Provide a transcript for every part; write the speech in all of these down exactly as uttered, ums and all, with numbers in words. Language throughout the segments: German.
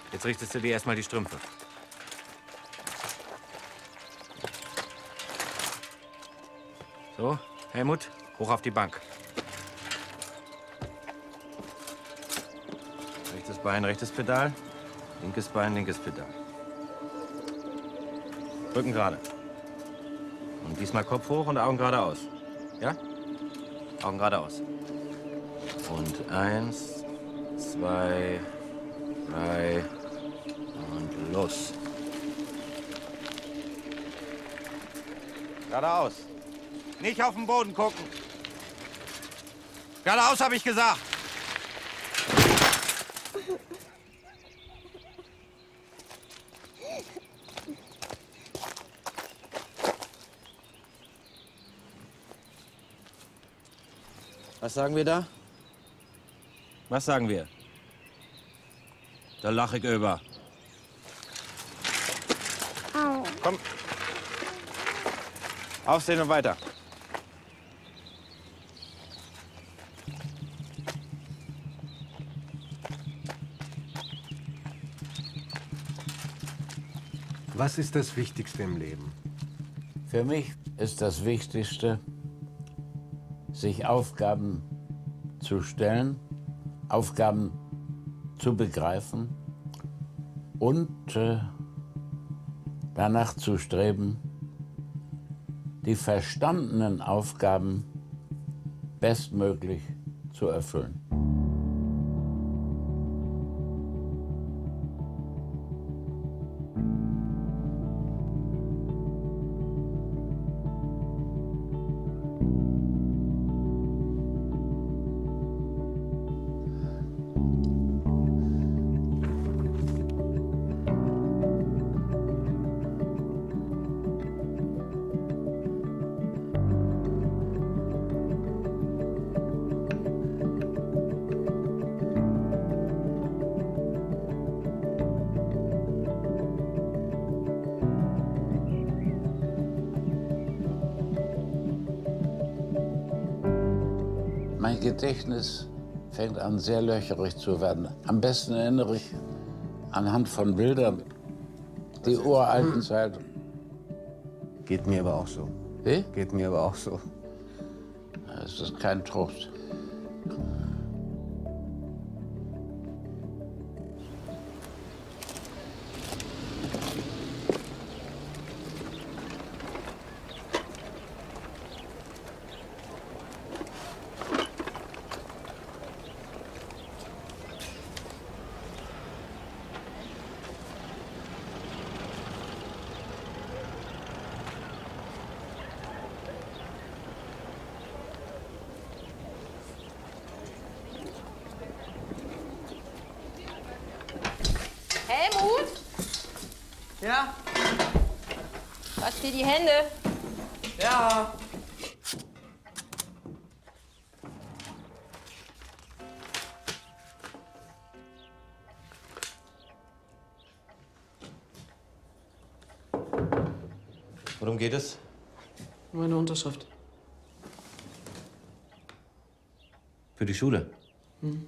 Jetzt richtest du dir erstmal die Strümpfe. So, Helmut, hoch auf die Bank. Rechtes Bein, rechtes Pedal. Linkes Bein, linkes Pedal. Rücken gerade. Und diesmal Kopf hoch und Augen geradeaus. Ja? Augen geradeaus. Und eins, zwei, drei und los. Geradeaus. Nicht auf den Boden gucken. Geradeaus, habe ich gesagt. Was sagen wir da? Was sagen wir? Da lach ich über. Au. Komm. Aufstehen und weiter. Was ist das Wichtigste im Leben? Für mich ist das Wichtigste, sich Aufgaben zu stellen, Aufgaben zu begreifen und äh, danach zu streben, die verstandenen Aufgaben bestmöglich zu erfüllen. Mein Gedächtnis fängt an, sehr löcherig zu werden. Am besten erinnere ich anhand von Bildern die uralten Zeiten. Geht mir aber auch so. Wie? Geht mir aber auch so. Das ist kein Trost. Helmut? Ja? Wasch dir die Hände. Ja. Worum geht es? Meine Unterschrift. Für die Schule. Hm.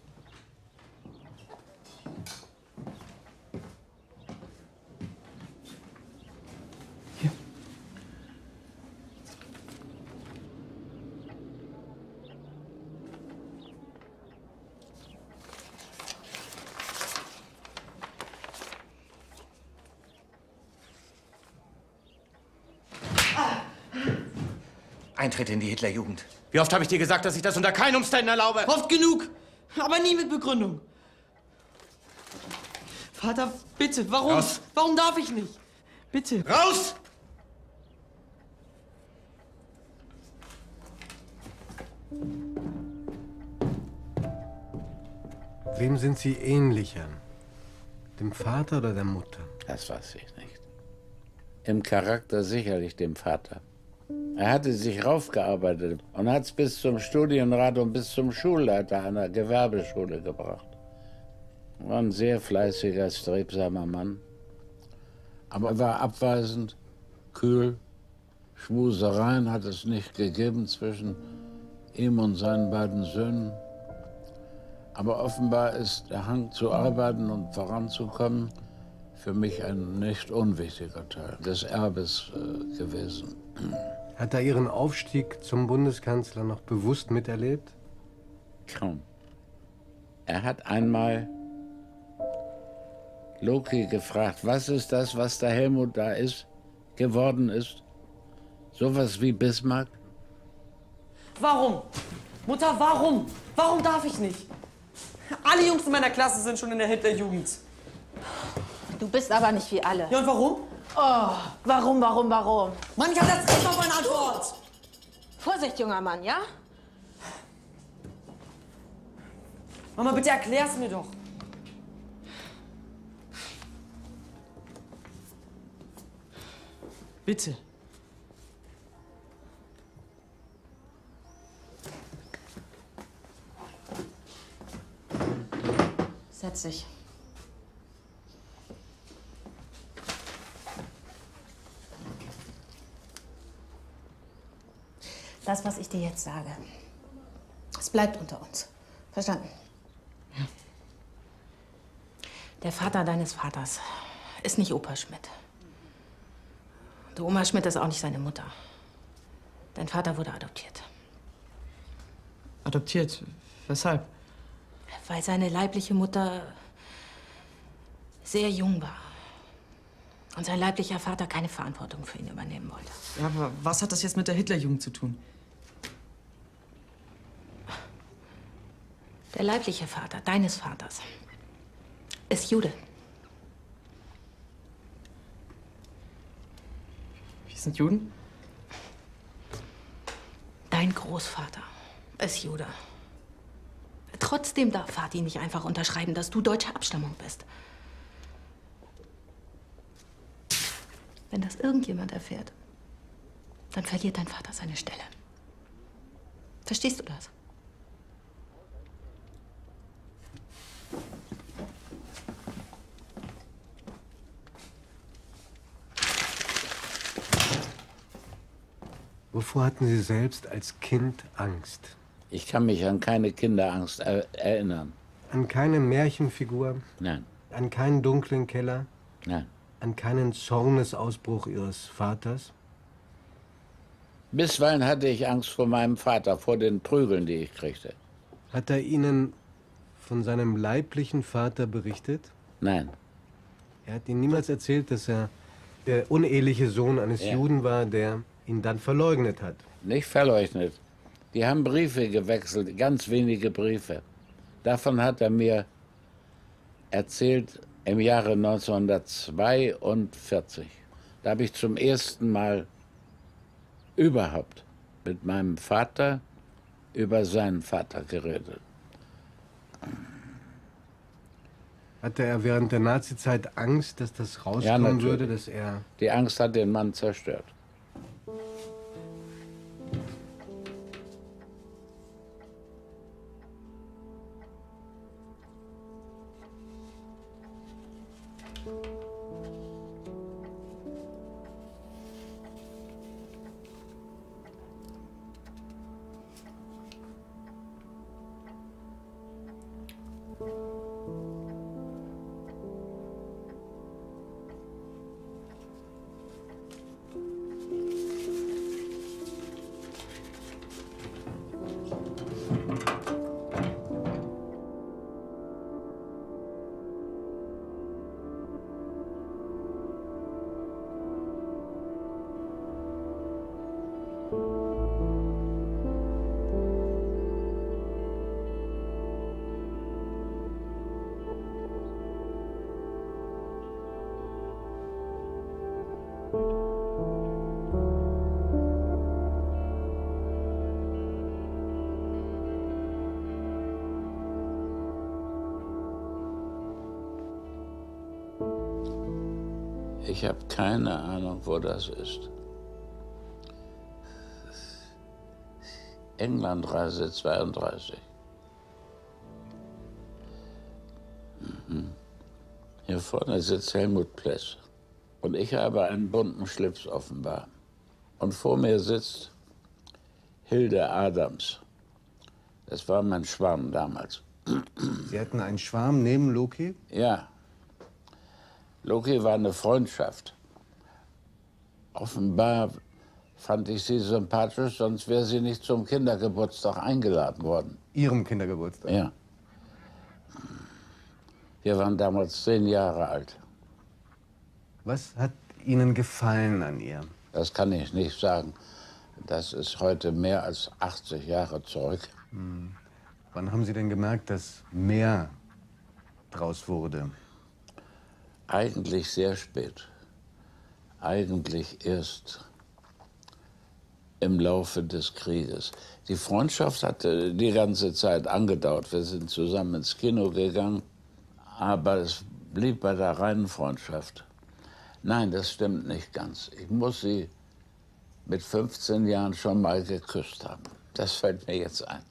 Eintritt in die Hitlerjugend. Wie oft habe ich dir gesagt, dass ich das unter keinen Umständen erlaube? Oft genug, aber nie mit Begründung. Vater, bitte, warum? Raus! Warum darf ich nicht? Bitte. Raus! Wem sind Sie ähnlicher? Dem Vater oder der Mutter? Das weiß ich nicht. Im Charakter sicherlich dem Vater. Er hatte sich raufgearbeitet und hat es bis zum Studienrat und bis zum Schulleiter einer Gewerbeschule gebracht. War ein sehr fleißiger, strebsamer Mann. Aber er war abweisend, kühl. Schmusereien hat es nicht gegeben zwischen ihm und seinen beiden Söhnen. Aber offenbar ist der Hang zu arbeiten und voranzukommen für mich ein nicht unwichtiger Teil des Erbes äh, gewesen. Hat er Ihren Aufstieg zum Bundeskanzler noch bewusst miterlebt? Kaum. Er hat einmal Loki gefragt, was ist das, was der Helmut da ist, geworden ist? Sowas wie Bismarck? Warum? Mutter, warum? Warum darf ich nicht? Alle Jungs in meiner Klasse sind schon in der Hitlerjugend. Du bist aber nicht wie alle. Ja, und warum? Oh, warum, warum, warum? Mann, ich hab das Recht auf eine Antwort! Vorsicht, junger Mann, ja? Mama, bitte erklär's mir doch. Bitte. Setz dich. Das, was ich dir jetzt sage, es bleibt unter uns. Verstanden? Ja. Der Vater deines Vaters ist nicht Opa Schmidt. Die Oma Schmidt ist auch nicht seine Mutter. Dein Vater wurde adoptiert. Adoptiert? Weshalb? Weil seine leibliche Mutter sehr jung war. Und sein leiblicher Vater keine Verantwortung für ihn übernehmen wollte. Ja, aber was hat das jetzt mit der Hitlerjugend zu tun? Der leibliche Vater deines Vaters ist Jude. Wie sind Juden? Dein Großvater ist Jude. Trotzdem darf Vati nicht einfach unterschreiben, dass du deutscher Abstammung bist. Wenn das irgendjemand erfährt, dann verliert dein Vater seine Stelle. Verstehst du das? Wovor hatten Sie selbst als Kind Angst? Ich kann mich an keine Kinderangst er erinnern. An keine Märchenfigur? Nein. An keinen dunklen Keller? Nein. An keinen Zornesausbruch Ihres Vaters? Bisweilen hatte ich Angst vor meinem Vater, vor den Prügeln, die ich kriegte. Hat er Ihnen von seinem leiblichen Vater berichtet? Nein. Er hat Ihnen niemals erzählt, dass er der uneheliche Sohn eines Ja. Juden war, der ihn dann verleugnet hat? Nicht verleugnet. Die haben Briefe gewechselt, ganz wenige Briefe. Davon hat er mir erzählt im Jahre neunzehnhundertzweiundvierzig. Da habe ich zum ersten Mal überhaupt mit meinem Vater über seinen Vater geredet. Hatte er während der Nazizeit Angst, dass das Ja, rauskommen natürlich. würde, dass er... Die Angst hat den Mann zerstört. Ich habe keine Ahnung, wo das ist. Englandreise zweiunddreißig. Mhm. Hier vorne sitzt Helmut Pless. Und ich habe einen bunten Schlips offenbar. Und vor mir sitzt Hilde Adams. Das war mein Schwarm damals. Sie hatten einen Schwarm neben Loki? Ja. Loki war eine Freundschaft. Offenbar fand ich sie sympathisch, sonst wäre sie nicht zum Kindergeburtstag eingeladen worden. Ihrem Kindergeburtstag? Ja. Wir waren damals zehn Jahre alt. Was hat Ihnen gefallen an ihr? Das kann ich nicht sagen. Das ist heute mehr als achtzig Jahre zurück. Hm. Wann haben Sie denn gemerkt, dass mehr draus wurde? Eigentlich sehr spät. Eigentlich erst im Laufe des Krieges. Die Freundschaft hatte die ganze Zeit angedauert. Wir sind zusammen ins Kino gegangen, aber es blieb bei der reinen Freundschaft. Nein, das stimmt nicht ganz. Ich muss sie mit fünfzehn Jahren schon mal geküsst haben. Das fällt mir jetzt ein.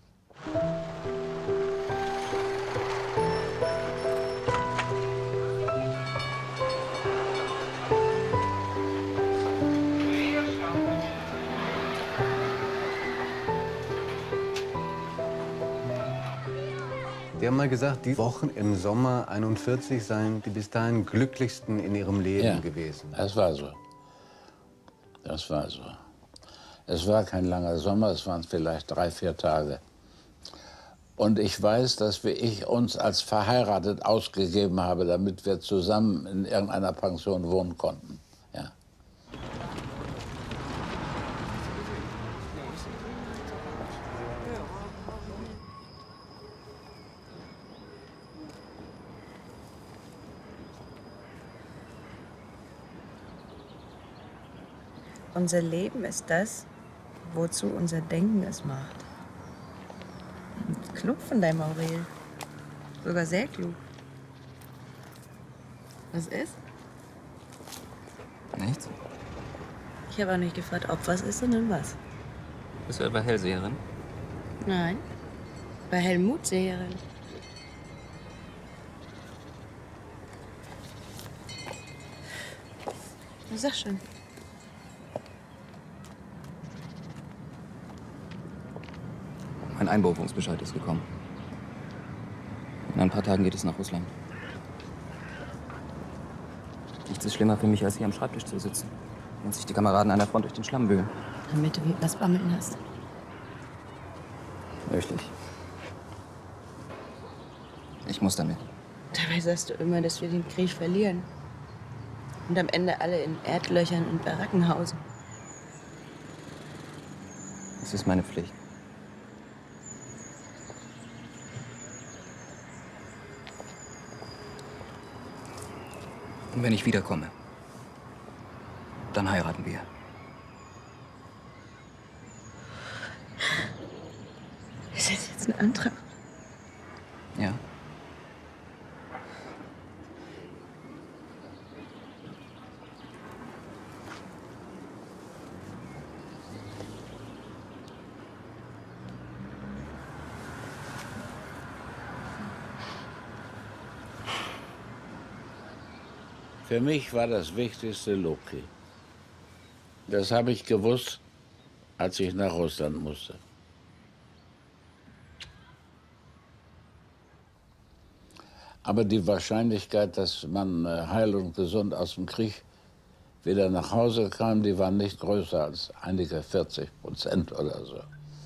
Sie haben mal gesagt, die Wochen im Sommer einundvierzig seien die bis dahin glücklichsten in Ihrem Leben ja, gewesen. Das war so. Das war so. Es war kein langer Sommer, es waren vielleicht drei, vier Tage. Und ich weiß, dass wir ich uns als verheiratet ausgegeben haben, damit wir zusammen in irgendeiner Pension wohnen konnten. Ja. Unser Leben ist das, wozu unser Denken es macht. Klug von deinem Aurel. Sogar sehr klug. Was ist? Nichts. Ich habe auch nicht gefragt, ob was ist, sondern was. Bist du etwa Hellseherin? Nein. Bei Helmut-Seherin. Sag schon. Mein Einberufungsbescheid ist gekommen. In ein paar Tagen geht es nach Russland. Nichts ist schlimmer für mich, als hier am Schreibtisch zu sitzen und sich die Kameraden an der Front durch den Schlamm wühlen. Damit du was bammeln hast. Richtig. Ich muss damit. Dabei sagst du immer, dass wir den Krieg verlieren. Und am Ende alle in Erdlöchern und Baracken hausen. Es ist meine Pflicht. Und wenn ich wiederkomme, dann heiraten wir. Ist das jetzt ein Antrag? Ja. Für mich war das Wichtigste Loki. Das habe ich gewusst, als ich nach Russland musste. Aber die Wahrscheinlichkeit, dass man heil und gesund aus dem Krieg wieder nach Hause kam, die war nicht größer als einige vierzig Prozent oder so.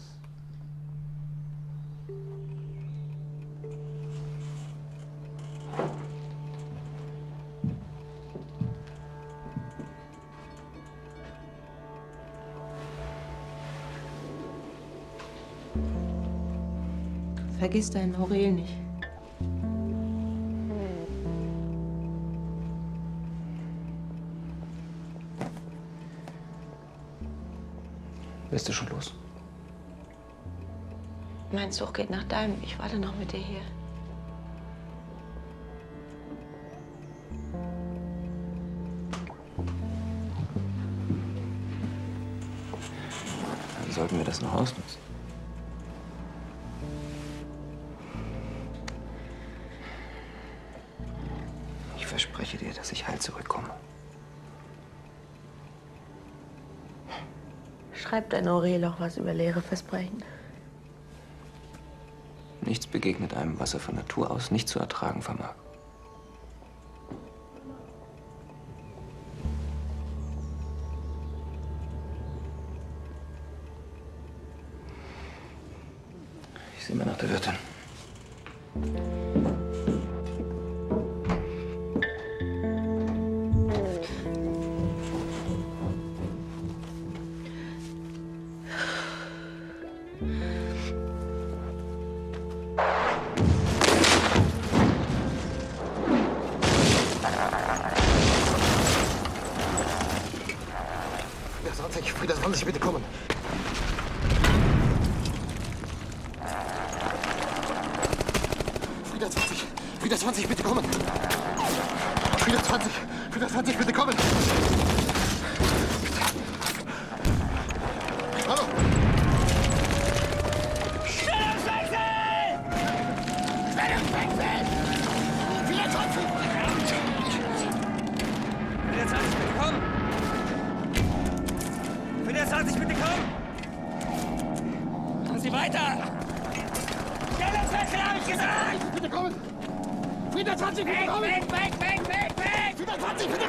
Vergiss deinen Aurel nicht. Bist du schon los? Mein Zug geht nach deinem. Ich warte noch mit dir hier. Dann sollten wir das noch ausnutzen. Ich verspreche dir, dass ich heil zurückkomme. Schreibt dein Aurel auch was über leere Versprechen? Nichts begegnet einem, was er von Natur aus nicht zu ertragen vermag. Ich sehe mal nach der Wirtin. Frieda zwanzig, bitte kommen. Frieda zwanzig, Frieda zwanzig, bitte kommen. Frieda zwanzig, Frieda zwanzig, bitte kommen. Hallo. Stellungswechsel! Stellungswechsel! Frieda zwanzig! Frieda zwanzig, bitte kommen! Frieda zwanzig, bitte kommen! Machen Sie weiter! Stellungswechsel, habe ich gesagt! Bitte kommen! Frieda zwanzig, bitte kommen! Weg, weg, weg, weg, weg! Frieda zwanzig, bitte!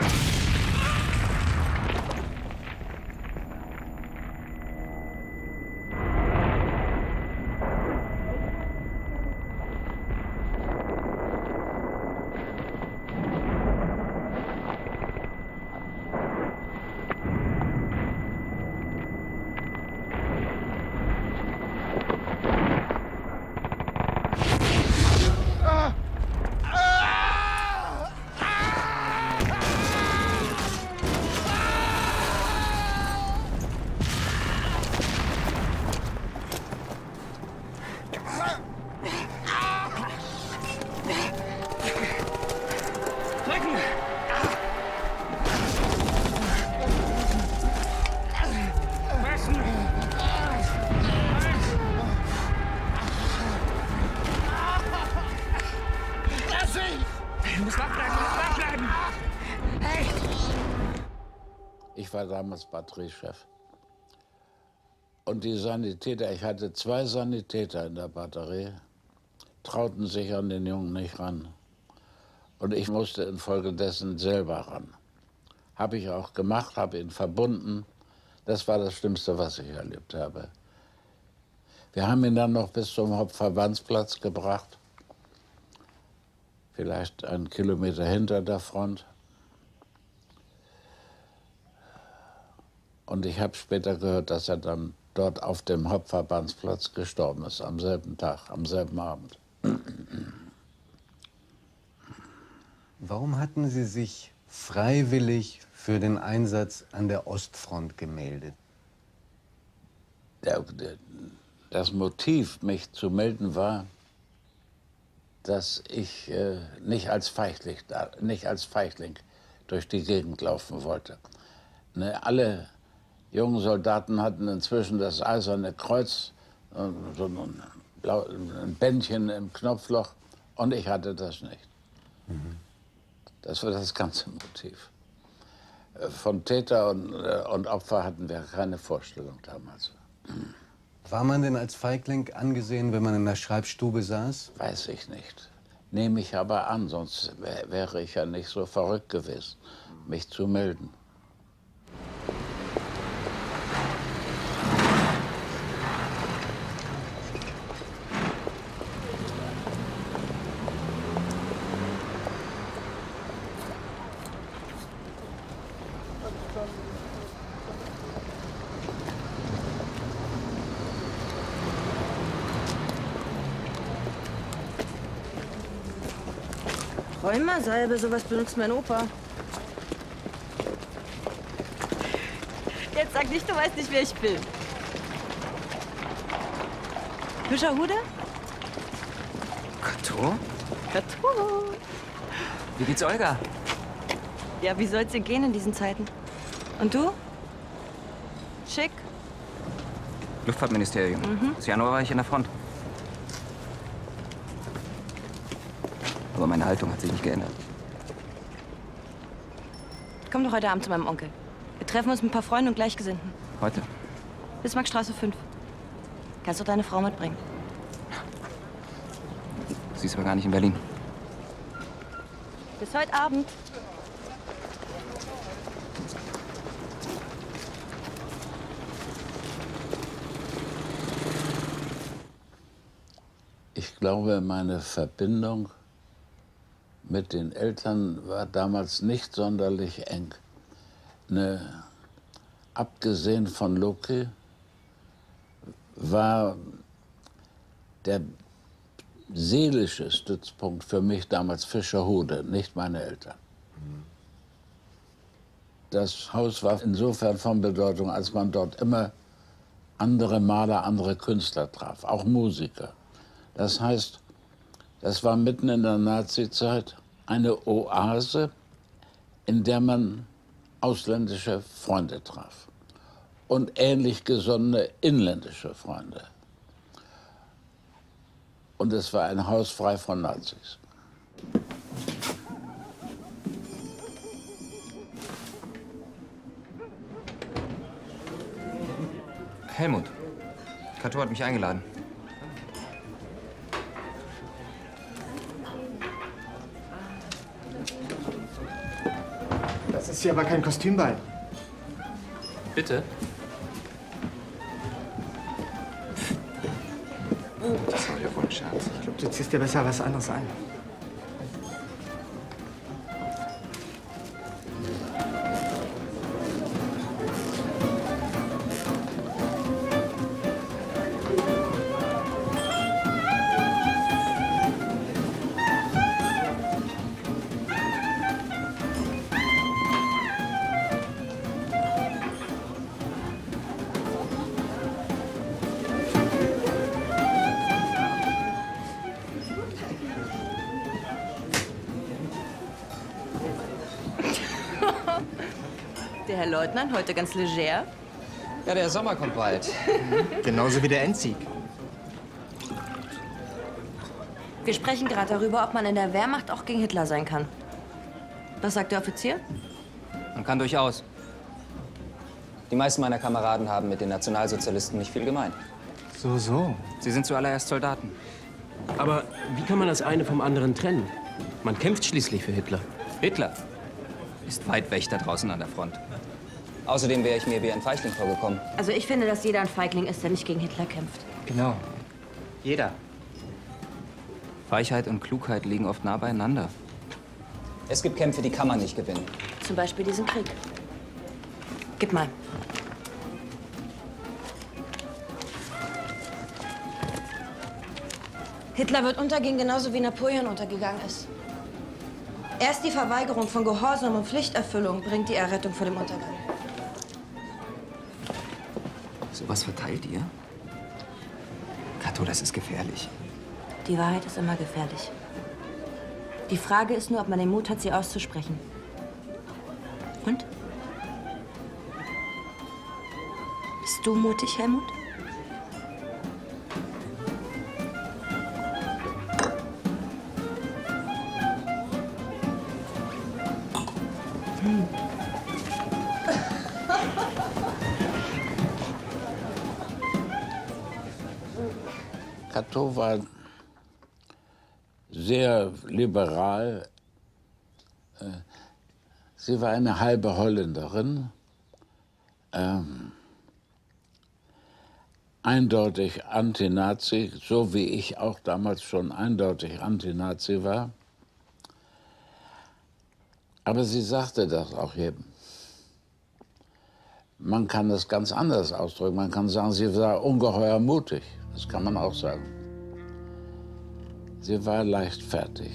Ich war damals Batteriechef. Und die Sanitäter, ich hatte zwei Sanitäter in der Batterie, trauten sich an den Jungen nicht ran. Und ich musste infolgedessen selber ran. Habe ich auch gemacht, habe ihn verbunden. Das war das Schlimmste, was ich erlebt habe. Wir haben ihn dann noch bis zum Hauptverbandsplatz gebracht. Vielleicht einen Kilometer hinter der Front. Und ich habe später gehört, dass er dann dort auf dem Hauptverbandsplatz gestorben ist, am selben Tag, am selben Abend. Warum hatten Sie sich freiwillig für den Einsatz an der Ostfront gemeldet? Der, der, das Motiv, mich zu melden, war, dass ich äh, nicht, als Feigling, nicht als Feigling durch die Gegend laufen wollte. Ne, alle jungen Soldaten hatten inzwischen das Eiserne Kreuz, äh, so ein, Blau, ein Bändchen im Knopfloch, und ich hatte das nicht. Mhm. Das war das ganze Motiv. Von Täter und, und Opfer hatten wir keine Vorstellung damals. War man denn als Feigling angesehen, wenn man in der Schreibstube saß? Weiß ich nicht. Nehme ich aber an, sonst wär, wäre ich ja nicht so verrückt gewesen, mich zu melden. Rheumasalbe, sowas benutzt mein Opa. Jetzt sag nicht, du weißt nicht, wer ich bin. Hüscherhude? Kato? Kato. Wie geht's Olga? Ja, wie soll's ihr gehen in diesen Zeiten? Und du? Schick? Luftfahrtministerium. Mhm. Bis Januar war ich in der Front. Aber meine Haltung hat sich nicht geändert. Komm doch heute Abend zu meinem Onkel. Wir treffen uns mit ein paar Freunden und Gleichgesinnten. Heute? Bismarckstraße fünf. Kannst du deine Frau mitbringen? Sie ist aber gar nicht in Berlin. Bis heute Abend. Ich glaube, meine Verbindung mit den Eltern war damals nicht sonderlich eng. Ne, abgesehen von Loki war der seelische Stützpunkt für mich damals Fischerhude, nicht meine Eltern. Das Haus war insofern von Bedeutung, als man dort immer andere Maler, andere Künstler traf, auch Musiker. Das heißt, das war mitten in der Nazizeit eine Oase, in der man ausländische Freunde traf und ähnlich gesonnene inländische Freunde. Und es war ein Haus frei von Nazis. Helmut, Cato hat mich eingeladen. Das ist hier aber kein Kostümball. Bitte? Das war ja wohl ein Scherz. Ich glaube, du ziehst dir besser was anderes an. Der Herr Leutnant, heute ganz leger. Ja, der Sommer kommt bald. Genauso wie der Endsieg. Wir sprechen gerade darüber, ob man in der Wehrmacht auch gegen Hitler sein kann. Was sagt der Offizier? Man kann durchaus. Die meisten meiner Kameraden haben mit den Nationalsozialisten nicht viel gemein. So, so. Sie sind zuallererst Soldaten. Aber wie kann man das eine vom anderen trennen? Man kämpft schließlich für Hitler. Hitler ist weit weg da draußen an der Front. Außerdem wäre ich mir wie ein Feigling vorgekommen. Also ich finde, dass jeder ein Feigling ist, der nicht gegen Hitler kämpft. Genau. Jeder. Weichheit und Klugheit liegen oft nah beieinander. Es gibt Kämpfe, die kann man nicht gewinnen. Zum Beispiel diesen Krieg. Gib mal. Hitler wird untergehen, genauso wie Napoleon untergegangen ist. Erst die Verweigerung von Gehorsam und Pflichterfüllung bringt die Errettung vor dem Untergang. Sowas verteilt ihr? Cato, das ist gefährlich. Die Wahrheit ist immer gefährlich. Die Frage ist nur, ob man den Mut hat, sie auszusprechen. Und? Bist du mutig, Helmut? Hm. Cato war sehr liberal. Sie war eine halbe Holländerin. Ähm, eindeutig Anti-Nazi, so wie ich auch damals schon eindeutig Anti-Nazi war. Aber sie sagte das auch jedem. Man kann das ganz anders ausdrücken. Man kann sagen, sie war ungeheuer mutig. Das kann man auch sagen. Sie war leichtfertig.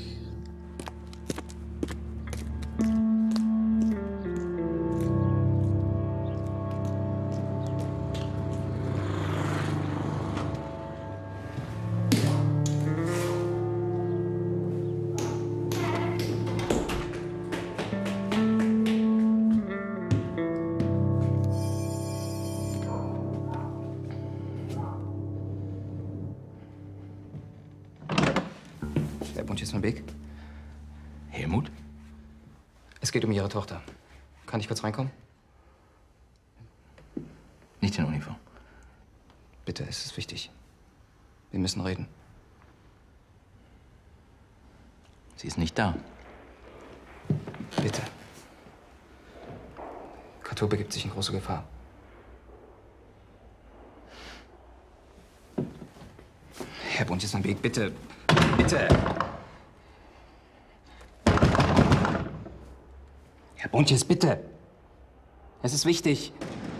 Weg. Helmut? Es geht um Ihre Tochter. Kann ich kurz reinkommen? Nicht in Uniform. Bitte, es ist wichtig. Wir müssen reden. Sie ist nicht da. Bitte. Kato begibt sich in große Gefahr. Herr Bontjes-Van-Beek, bitte. Bitte. Herr Bontjes, bitte. Es ist wichtig.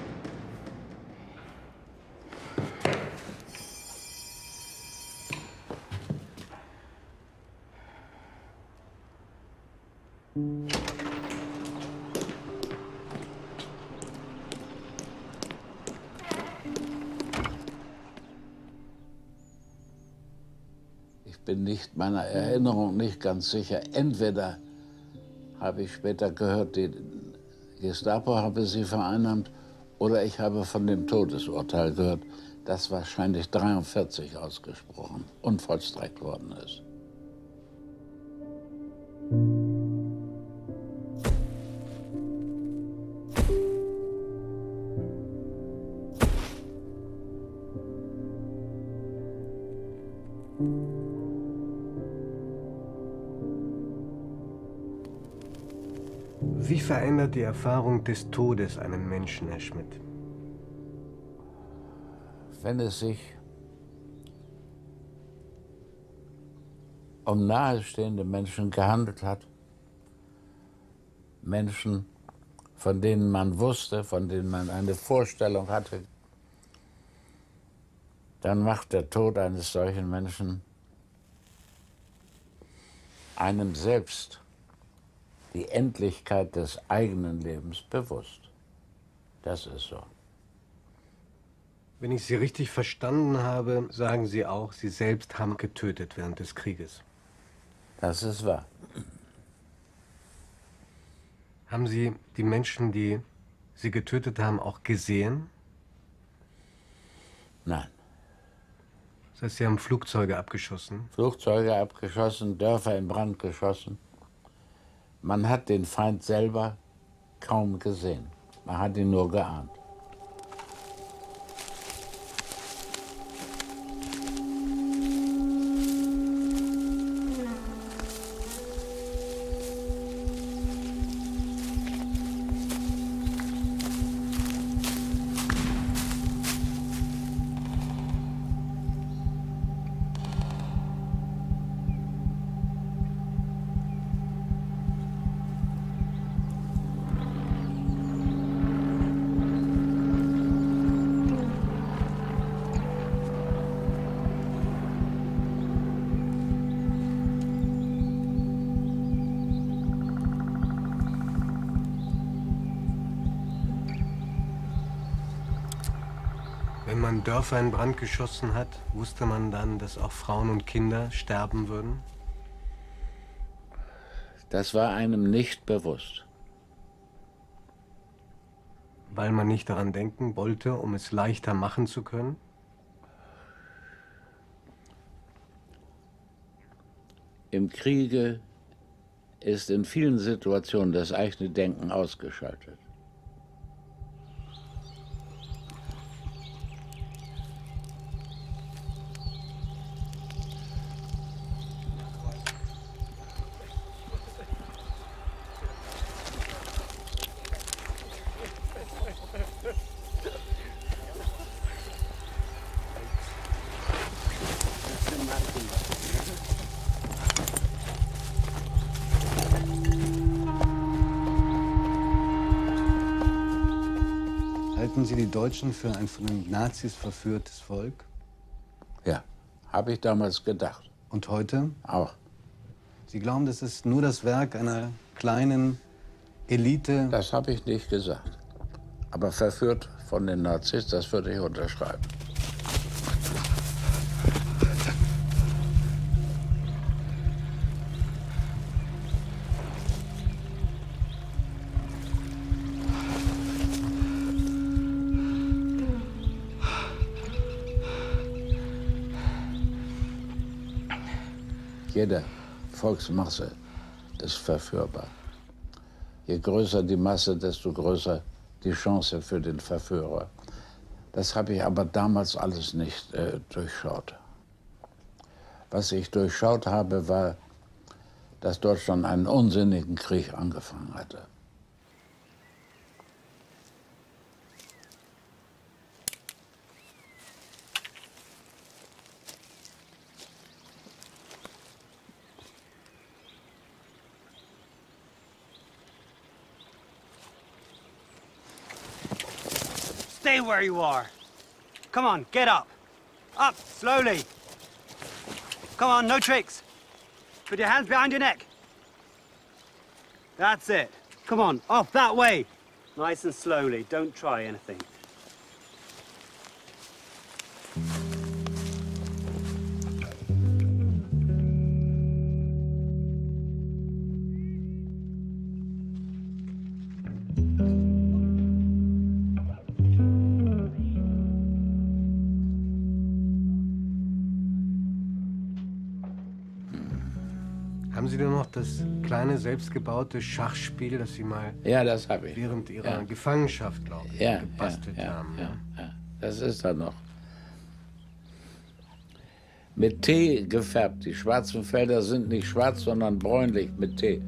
Ich bin nicht meiner Erinnerung nicht ganz sicher. Entweder habe ich später gehört, die Gestapo habe sie vereinnahmt, oder ich habe von dem Todesurteil gehört, das wahrscheinlich dreiundvierzig ausgesprochen und vollstreckt worden ist. Wie verändert die Erfahrung des Todes einen Menschen, Herr Schmidt? Wenn es sich um nahestehende Menschen gehandelt hat, Menschen, von denen man wusste, von denen man eine Vorstellung hatte, dann macht der Tod eines solchen Menschen einem selbst die Endlichkeit des eigenen Lebens bewusst. Das ist so. Wenn ich Sie richtig verstanden habe, sagen Sie auch, Sie selbst haben getötet während des Krieges. Das ist wahr. Haben Sie die Menschen, die Sie getötet haben, auch gesehen? Nein. Das heißt, Sie haben Flugzeuge abgeschossen? Flugzeuge abgeschossen, Dörfer in Brand geschossen. Man hat den Feind selber kaum gesehen. Man hat ihn nur geahnt. Wenn man Dörfer in Brand geschossen hat, wusste man dann, dass auch Frauen und Kinder sterben würden? Das war einem nicht bewusst. Weil man nicht daran denken wollte, um es leichter machen zu können? Im Kriege ist in vielen Situationen das eigene Denken ausgeschaltet. Halten Sie die Deutschen für ein von den Nazis verführtes Volk? Ja, habe ich damals gedacht. Und heute? Auch. Sie glauben, das ist nur das Werk einer kleinen Elite? Das habe ich nicht gesagt. Aber verführt von den Nazis, das würde ich unterschreiben. Jede Volksmasse ist verführbar. Je größer die Masse, desto größer die Chance für den Verführer. Das habe ich aber damals alles nicht äh, durchschaut. Was ich durchschaut habe, war dass Deutschland einen unsinnigen Krieg angefangen hatte. Stay where you are. Come on, get up. Up, slowly. Come on, no tricks. Put your hands behind your neck. That's it. Come on, off that way. Nice and slowly. Don't try anything. Haben Sie denn noch das kleine, selbstgebaute Schachspiel, das Sie mal ja, das habe ich. während Ihrer ja. Gefangenschaft, glaube ich, ja, gebastelt ja, ja, haben? Ja, ja. Das ist da noch. Mit Tee gefärbt. Die schwarzen Felder sind nicht schwarz, sondern bräunlich mit Tee.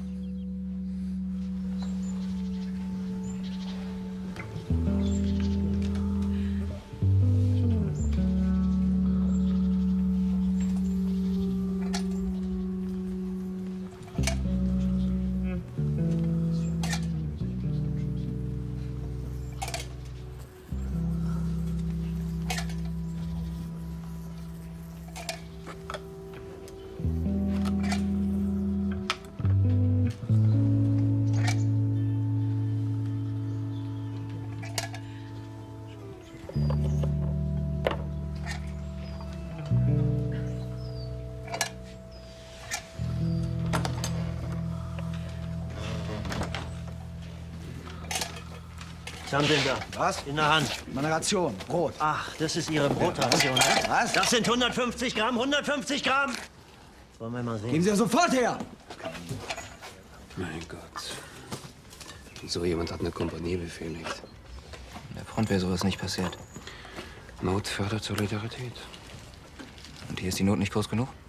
Was haben Sie denn da? Was? In der Hand. Meine Ration, Brot. Ach, das ist Ihre Brotration, ne? Was? Das sind hundertfünfzig Gramm, hundertfünfzig Gramm. Wollen wir mal sehen. Geben Sie ja sofort her! Mein Gott. So jemand hat eine Kompanie befehligt. An der Front wäre sowas nicht passiert. Not fördert Solidarität. Und hier ist die Not nicht groß genug?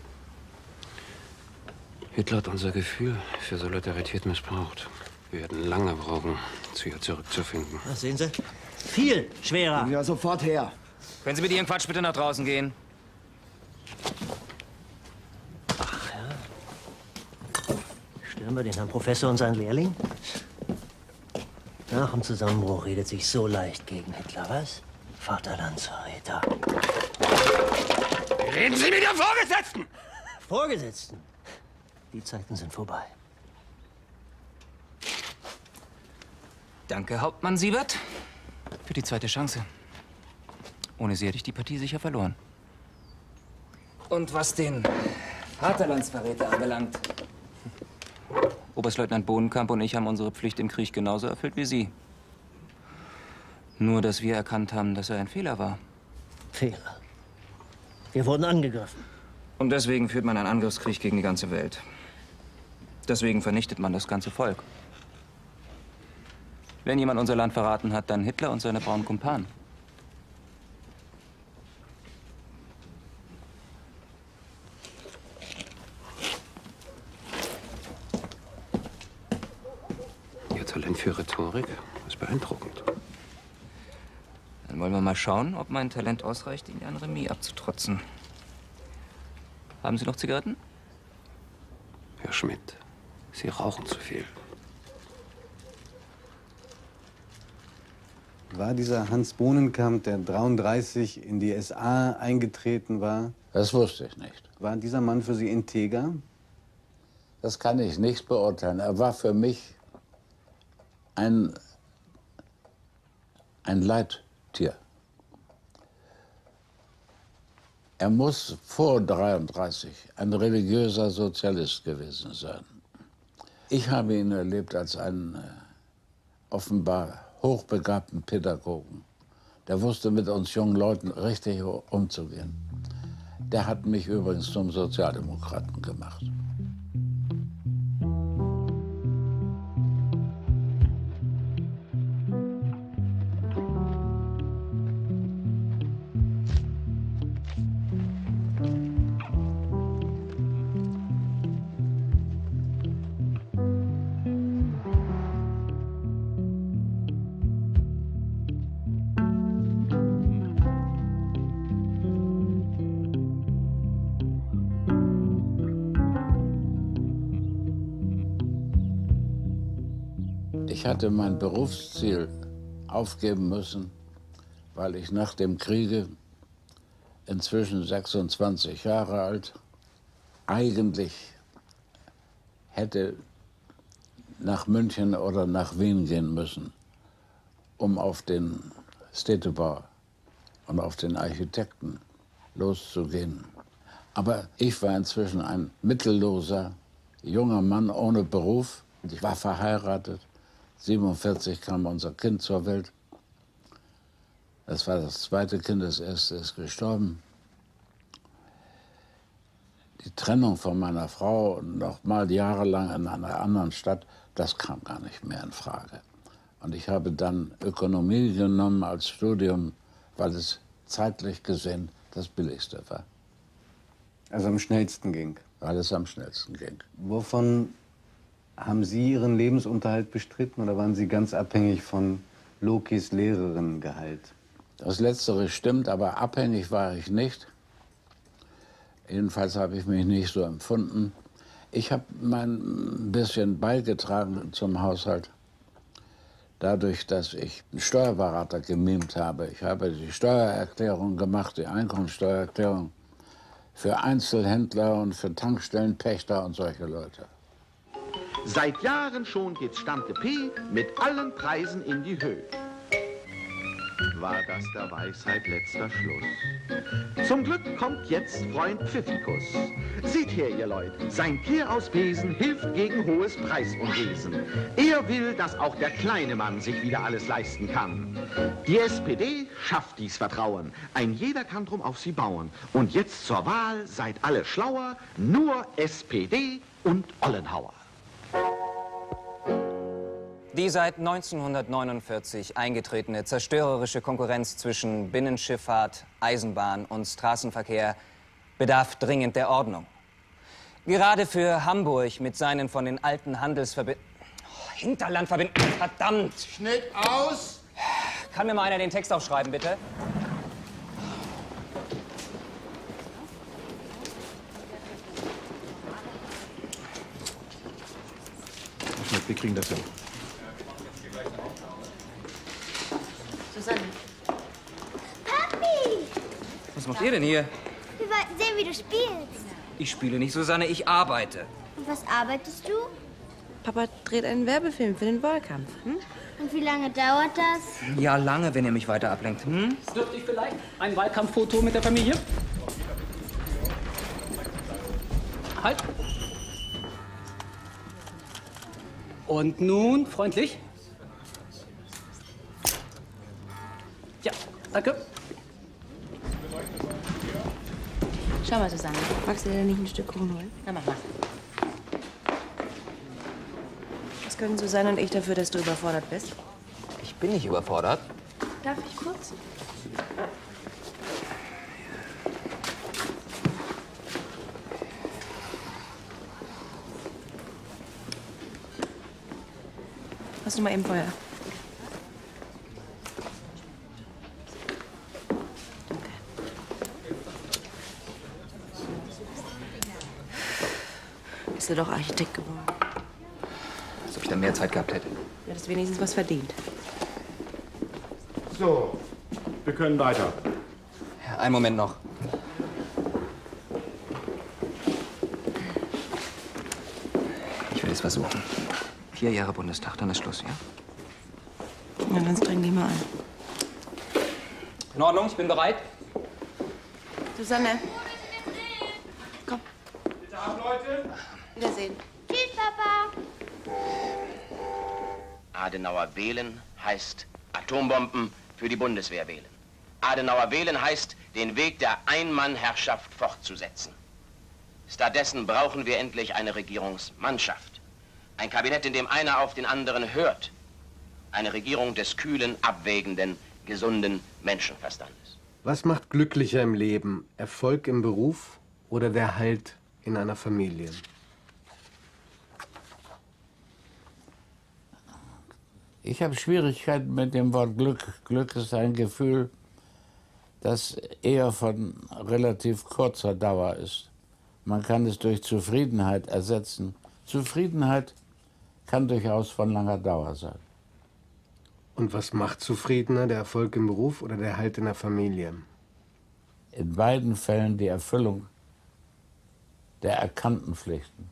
Hitler hat unser Gefühl für Solidarität missbraucht. Wir werden lange brauchen, zu ihr zurückzufinden. Das sehen Sie? Viel schwerer. Geben Sie ja sofort her. Können Sie mit Ihrem Quatsch bitte nach draußen gehen? Ach ja. Stören wir den Herrn Professor und seinen Lehrling? Nach dem Zusammenbruch redet sich so leicht gegen Hitler, was? Vaterlandsverräter. Reden Sie mit Ihrem Vorgesetzten! Vorgesetzten? Die Zeiten sind vorbei. Danke, Hauptmann Siebert, für die zweite Chance. Ohne sie hätte ich die Partie sicher verloren. Und was den Vaterlandsverräter anbelangt. Oberstleutnant Bohnenkamp und ich haben unsere Pflicht im Krieg genauso erfüllt wie Sie. Nur, dass wir erkannt haben, dass er ein Fehler war. Fehler? Wir wurden angegriffen. Und deswegen führt man einen Angriffskrieg gegen die ganze Welt. Deswegen vernichtet man das ganze Volk. Wenn jemand unser Land verraten hat, dann Hitler und seine braunen Kumpanen. Ihr Talent für Rhetorik ist beeindruckend. Dann wollen wir mal schauen, ob mein Talent ausreicht, Ihnen ein Remis abzutrotzen. Haben Sie noch Zigaretten? Herr Schmidt, Sie rauchen zu viel. War dieser Hans Bohnenkamp, der dreiunddreißig in die S A eingetreten war? Das wusste ich nicht. War dieser Mann für Sie integer? Das kann ich nicht beurteilen. Er war für mich ein, ein Leittier. Er muss vor dreiunddreißig ein religiöser Sozialist gewesen sein. Ich habe ihn erlebt als einen äh, offenbar hochbegabten Pädagogen. Der wusste mit uns jungen Leuten richtig umzugehen. Der hat mich übrigens zum Sozialdemokraten gemacht. Ich hatte mein Berufsziel aufgeben müssen, weil ich nach dem Kriege, inzwischen sechsundzwanzig Jahre alt, eigentlich hätte nach München oder nach Wien gehen müssen, um auf den Städtebau und auf den Architekten loszugehen. Aber ich war inzwischen ein mittelloser, junger Mann ohne Beruf. Ich war verheiratet. siebenundvierzig kam unser Kind zur Welt. Das war das zweite Kind, das erste ist gestorben. Die Trennung von meiner Frau noch mal jahrelang in einer anderen Stadt, das kam gar nicht mehr in Frage. Und ich habe dann Ökonomie genommen als Studium, weil es zeitlich gesehen das Billigste war. Also am schnellsten ging? Weil es am schnellsten ging. Wovon haben Sie Ihren Lebensunterhalt bestritten oder waren Sie ganz abhängig von Lokis Lehrerinnengehalt? Das Letztere stimmt, aber abhängig war ich nicht. Jedenfalls habe ich mich nicht so empfunden. Ich habe mein bisschen beigetragen zum Haushalt, dadurch, dass ich einen Steuerberater gemimt habe. Ich habe die Steuererklärung gemacht, die Einkommensteuererklärung für Einzelhändler und für Tankstellenpächter und solche Leute. Seit Jahren schon geht Tante P mit allen Preisen in die Höhe. War das der Weisheit letzter Schluss? Zum Glück kommt jetzt Freund Pfiffikus. Seht her, ihr Leute, sein Kehr aus Besen hilft gegen hohes Preisunwesen. Er will, dass auch der kleine Mann sich wieder alles leisten kann. Die S P D schafft dies Vertrauen. Ein jeder kann drum auf sie bauen. Und jetzt zur Wahl seid alle schlauer, nur S P D und Ollenhauer. Die seit neunzehnhundertneunundvierzig eingetretene zerstörerische Konkurrenz zwischen Binnenschifffahrt, Eisenbahn und Straßenverkehr bedarf dringend der Ordnung. Gerade für Hamburg mit seinen von den alten Handelsverbindungen... Oh, Hinterlandverbindungen, verdammt! Schnitt aus! Kann mir mal einer den Text aufschreiben, bitte? Schnitt, wir kriegen das hin. Susanne. Papi! Was macht ihr denn hier? Wir wollten sehen, wie du spielst. Ich spiele nicht, Susanne, ich arbeite. Und was arbeitest du? Papa dreht einen Werbefilm für den Wahlkampf. Hm? Und wie lange dauert das? Ja, lange, wenn ihr mich weiter ablenkt. Hm? Dürfte ich vielleicht ein Wahlkampffoto mit der Familie? Halt. Und nun, freundlich. Ja, danke. Schau mal, Susanne. Magst du dir denn nicht ein Stück Kuchen holen? Na, mach mal. Was können Susanne und ich dafür, dass du überfordert bist? Ich bin nicht überfordert. Darf ich kurz? Hast du mal eben Feuer? Bist du doch Architekt geworden. Als ob ich dann mehr Zeit gehabt hätte. Du hättest wenigstens was verdient. So, wir können weiter. Ja, einen Moment noch. Ich will es versuchen. Vier Jahre Bundestag, dann ist Schluss, ja? Na, dann streng dich mal an. In Ordnung, ich bin bereit. Susanne. Komm. Bitte ab, Leute. Wiedersehen. Tschüss, Papa. Adenauer wählen heißt Atombomben für die Bundeswehr wählen. Adenauer wählen heißt, den Weg der Einmannherrschaft fortzusetzen. Stattdessen brauchen wir endlich eine Regierungsmannschaft. Ein Kabinett, in dem einer auf den anderen hört. Eine Regierung des kühlen, abwägenden, gesunden Menschenverstandes. Was macht glücklicher im Leben? Erfolg im Beruf oder der Halt in einer Familie? Ich habe Schwierigkeiten mit dem Wort Glück. Glück ist ein Gefühl, das eher von relativ kurzer Dauer ist. Man kann es durch Zufriedenheit ersetzen. Zufriedenheit kann durchaus von langer Dauer sein. Und was macht zufriedener, der Erfolg im Beruf oder der Halt in der Familie? In beiden Fällen die Erfüllung der erkannten Pflichten.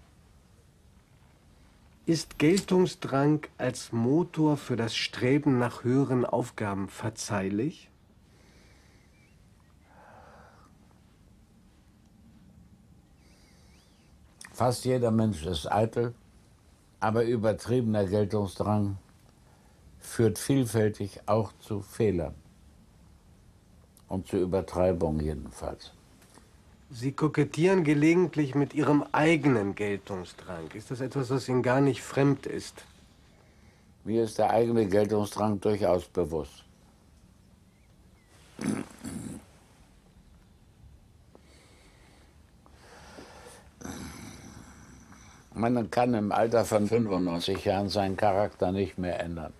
Ist Geltungsdrang als Motor für das Streben nach höheren Aufgaben verzeihlich? Fast jeder Mensch ist eitel, aber übertriebener Geltungsdrang führt vielfältig auch zu Fehlern. Und zu Übertreibung jedenfalls. Sie kokettieren gelegentlich mit Ihrem eigenen Geltungsdrang. Ist das etwas, was Ihnen gar nicht fremd ist? Mir ist der eigene Geltungsdrang durchaus bewusst. Man kann im Alter von fünfundneunzig Jahren seinen Charakter nicht mehr ändern.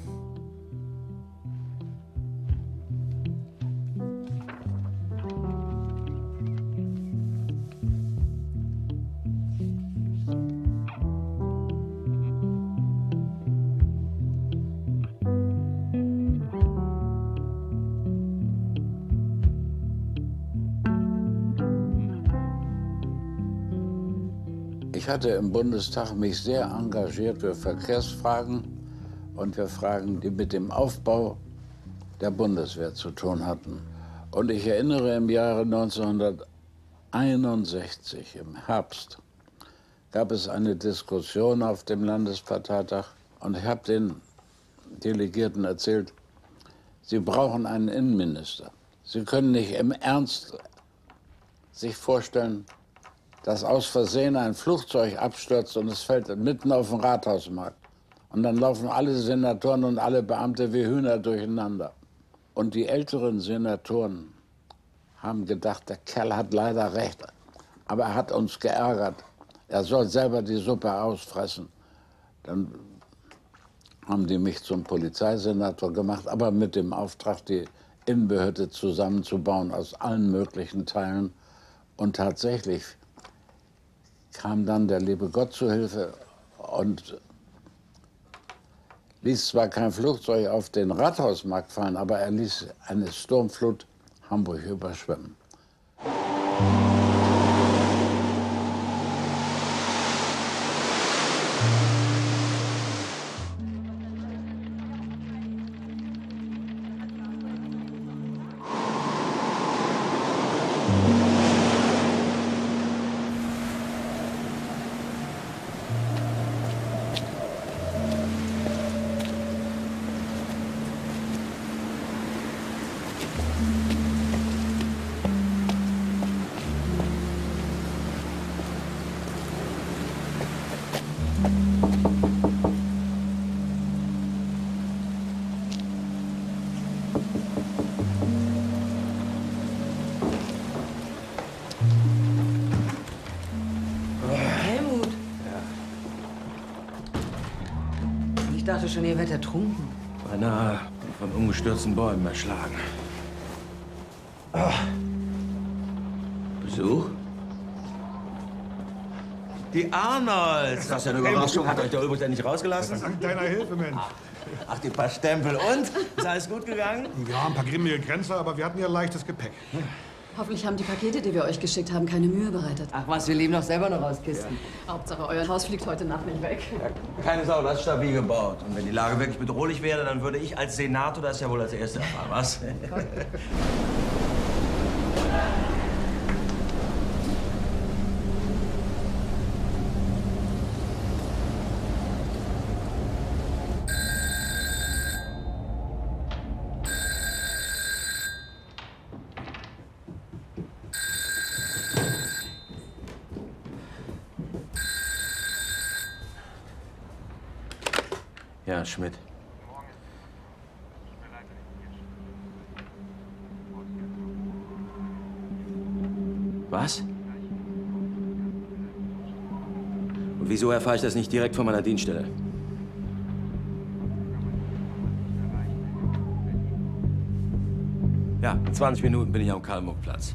Ich hatte im Bundestag mich sehr engagiert für Verkehrsfragen und für Fragen, die mit dem Aufbau der Bundeswehr zu tun hatten. Und ich erinnere im Jahre neunzehnhunderteinundsechzig, im Herbst, gab es eine Diskussion auf dem Landesparteitag und ich habe den Delegierten erzählt, sie brauchen einen Innenminister. Sie können nicht im Ernst sich vorstellen, dass aus Versehen ein Flugzeug abstürzt und es fällt mitten auf den Rathausmarkt. Und dann laufen alle Senatoren und alle Beamte wie Hühner durcheinander. Und die älteren Senatoren haben gedacht, der Kerl hat leider recht, aber er hat uns geärgert. Er soll selber die Suppe ausfressen. Dann haben die mich zum Polizeisenator gemacht, aber mit dem Auftrag, die Innenbehörde zusammenzubauen aus allen möglichen Teilen. Und tatsächlich kam dann der liebe Gott zu Hilfe und ließ zwar kein Flugzeug auf den Rathausmarkt fallen, aber er ließ eine Sturmflut Hamburg überschwemmen. Helmut. Ich dachte schon, ihr werdet ertrunken. Beinahe von umgestürzten Bäumen erschlagen. Oh. Besuch? Die Arnolds! Das ist ja eine Überraschung. Hat euch der Ulbrich denn nicht rausgelassen? Dank deiner Hilfe, Mensch. Ach, die paar Stempel. Und? Ist alles gut gegangen? Ja, ein paar grimmige Grenzer, aber wir hatten ja leichtes Gepäck. Hoffentlich haben die Pakete, die wir euch geschickt haben, keine Mühe bereitet. Ach was, wir leben doch selber noch aus Kisten. Ja. Hauptsache, euer Haus fliegt heute Nacht nicht weg. Ja, keine Sau, das ist stabil gebaut. Und wenn die Lage wirklich bedrohlich wäre, dann würde ich als Senator das ja wohl als Erster erfahren, was? Ja, Schmidt. Was? Und wieso erfahre ich das nicht direkt von meiner Dienststelle? Ja, in zwanzig Minuten bin ich am Karl-Muck-Platz.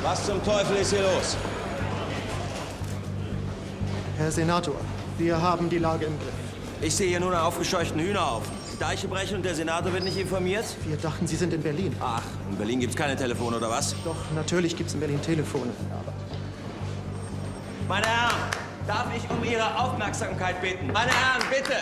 Was zum Teufel ist hier los? Herr Senator, wir haben die Lage im Griff. Ich sehe hier nur einen aufgescheuchten Hühnerhaufen. Die Deiche brechen und der Senator wird nicht informiert? Wir dachten, Sie sind in Berlin. Ach, in Berlin gibt's keine Telefone, oder was? Doch, natürlich gibt's in Berlin Telefone. Meine Herren, darf ich um Ihre Aufmerksamkeit bitten? Meine Herren, bitte!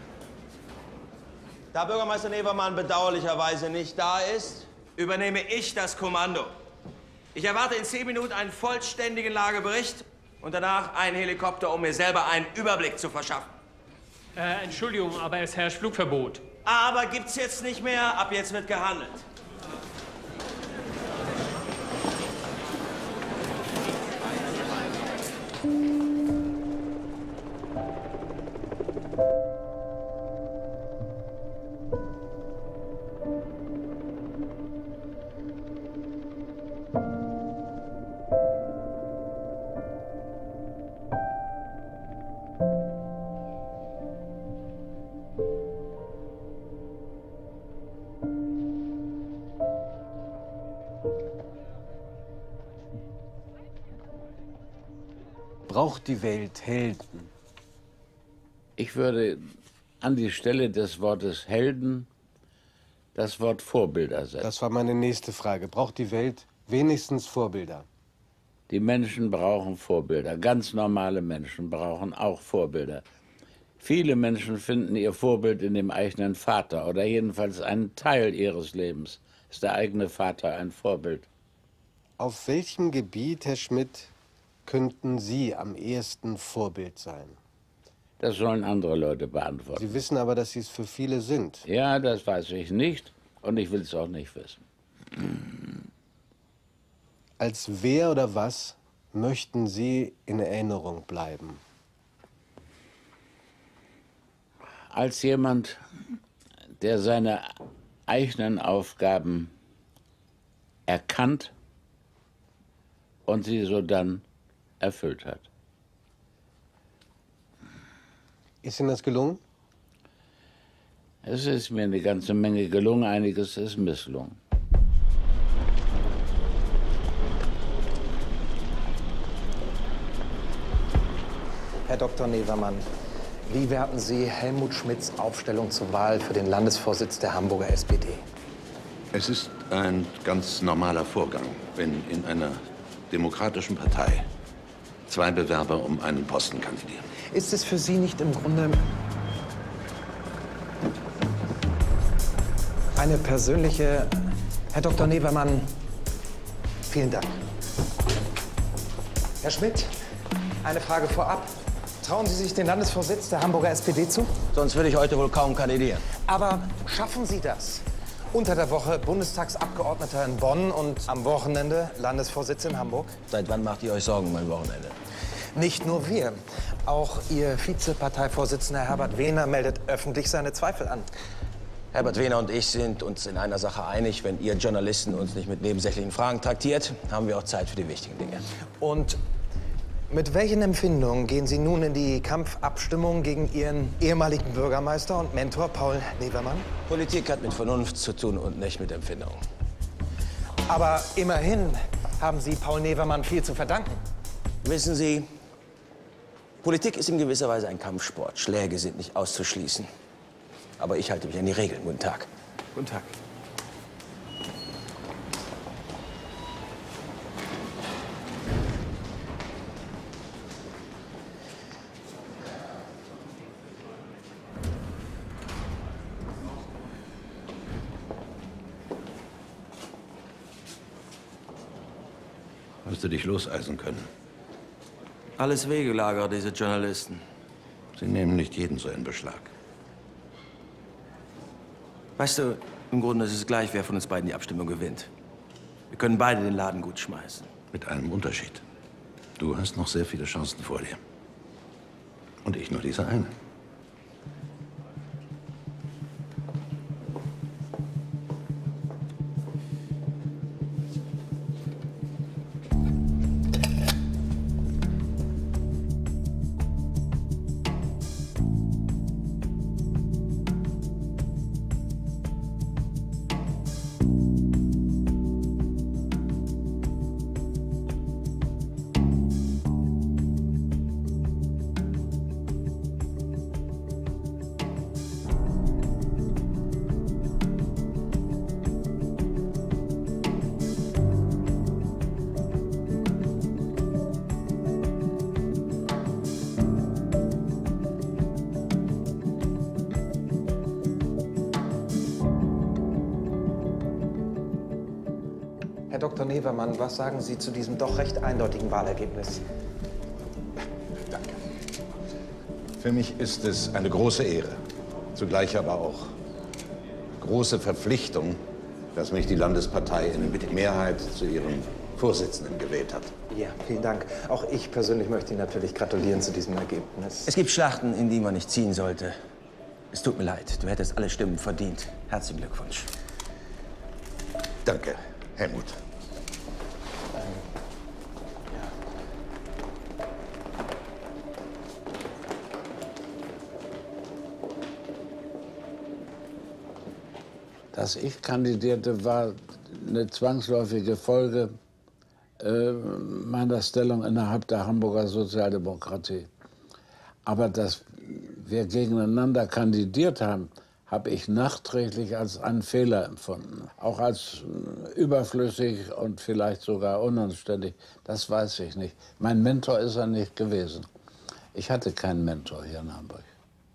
Da Bürgermeister Nevermann bedauerlicherweise nicht da ist, übernehme ich das Kommando. Ich erwarte in zehn Minuten einen vollständigen Lagebericht und danach einen Helikopter, um mir selber einen Überblick zu verschaffen. Äh, Entschuldigung, aber es herrscht Flugverbot. Aber gibt's jetzt nicht mehr, ab jetzt wird gehandelt. Braucht die Welt Helden? Ich würde an die Stelle des Wortes Helden das Wort Vorbilder setzen. Das war meine nächste Frage. Braucht die Welt wenigstens Vorbilder? Die Menschen brauchen Vorbilder. Ganz normale Menschen brauchen auch Vorbilder. Viele Menschen finden ihr Vorbild in dem eigenen Vater oder jedenfalls einen Teil ihres Lebens. Ist der eigene Vater ein Vorbild? Auf welchem Gebiet, Herr Schmidt, könnten Sie am ehesten Vorbild sein? Das sollen andere Leute beantworten. Sie wissen aber, dass Sie es für viele sind. Ja, das weiß ich nicht und ich will es auch nicht wissen. Als wer oder was möchten Sie in Erinnerung bleiben? Als jemand, der seine eigenen Aufgaben erkannt und sie so dann erfüllt hat. Ist Ihnen das gelungen? Es ist mir eine ganze Menge gelungen, einiges ist misslungen. Herr Doktor Nevermann, wie werten Sie Helmut Schmidts Aufstellung zur Wahl für den Landesvorsitz der Hamburger S P D? Es ist ein ganz normaler Vorgang, wenn in einer demokratischen Partei zwei Bewerber um einen Posten kandidieren. Ist es für Sie nicht im Grunde eine persönliche... Herr Doktor Nevermann, vielen Dank. Herr Schmidt, eine Frage vorab. Trauen Sie sich den Landesvorsitz der Hamburger S P D zu? Sonst würde ich heute wohl kaum kandidieren. Aber schaffen Sie das? Unter der Woche Bundestagsabgeordneter in Bonn und am Wochenende Landesvorsitz in Hamburg? Seit wann macht ihr euch Sorgen um ein Wochenende? Nicht nur wir. Auch Ihr Vizeparteivorsitzender Herbert Wehner meldet öffentlich seine Zweifel an. Herbert Wehner und ich sind uns in einer Sache einig. Wenn ihr Journalisten uns nicht mit nebensächlichen Fragen traktiert, haben wir auch Zeit für die wichtigen Dinge. Und mit welchen Empfindungen gehen Sie nun in die Kampfabstimmung gegen Ihren ehemaligen Bürgermeister und Mentor Paul Nevermann? Politik hat mit Vernunft zu tun und nicht mit Empfindung. Aber immerhin haben Sie Paul Nevermann viel zu verdanken. Wissen Sie, Politik ist in gewisser Weise ein Kampfsport. Schläge sind nicht auszuschließen. Aber ich halte mich an die Regeln. Guten Tag. Guten Tag. Hast du dich loseisen können? Alles Wegelager, diese Journalisten. Sie nehmen nicht jeden so in Beschlag. Weißt du, im Grunde ist es gleich, wer von uns beiden die Abstimmung gewinnt. Wir können beide den Laden gut schmeißen. Mit einem Unterschied. Du hast noch sehr viele Chancen vor dir. Und ich nur diese eine. Herr Doktor Nevermann, was sagen Sie zu diesem doch recht eindeutigen Wahlergebnis? Danke. Für mich ist es eine große Ehre, zugleich aber auch große Verpflichtung, dass mich die Landespartei in Mehrheit zu ihrem Vorsitzenden gewählt hat. Ja, vielen Dank. Auch ich persönlich möchte Ihnen natürlich gratulieren zu diesem Ergebnis. Es gibt Schlachten, in die man nicht ziehen sollte. Es tut mir leid, du hättest alle Stimmen verdient. Herzlichen Glückwunsch. Danke, Helmut. Dass ich kandidierte, war eine zwangsläufige Folge äh, meiner Stellung innerhalb der Hamburger Sozialdemokratie. Aber dass wir gegeneinander kandidiert haben, habe ich nachträglich als einen Fehler empfunden. Auch als überflüssig und vielleicht sogar unanständig. Das weiß ich nicht. Mein Mentor ist er nicht gewesen. Ich hatte keinen Mentor hier in Hamburg.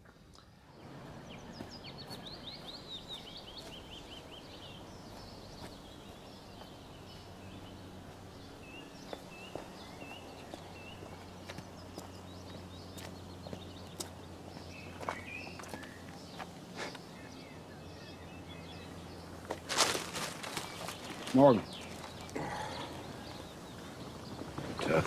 Morgen. Tag.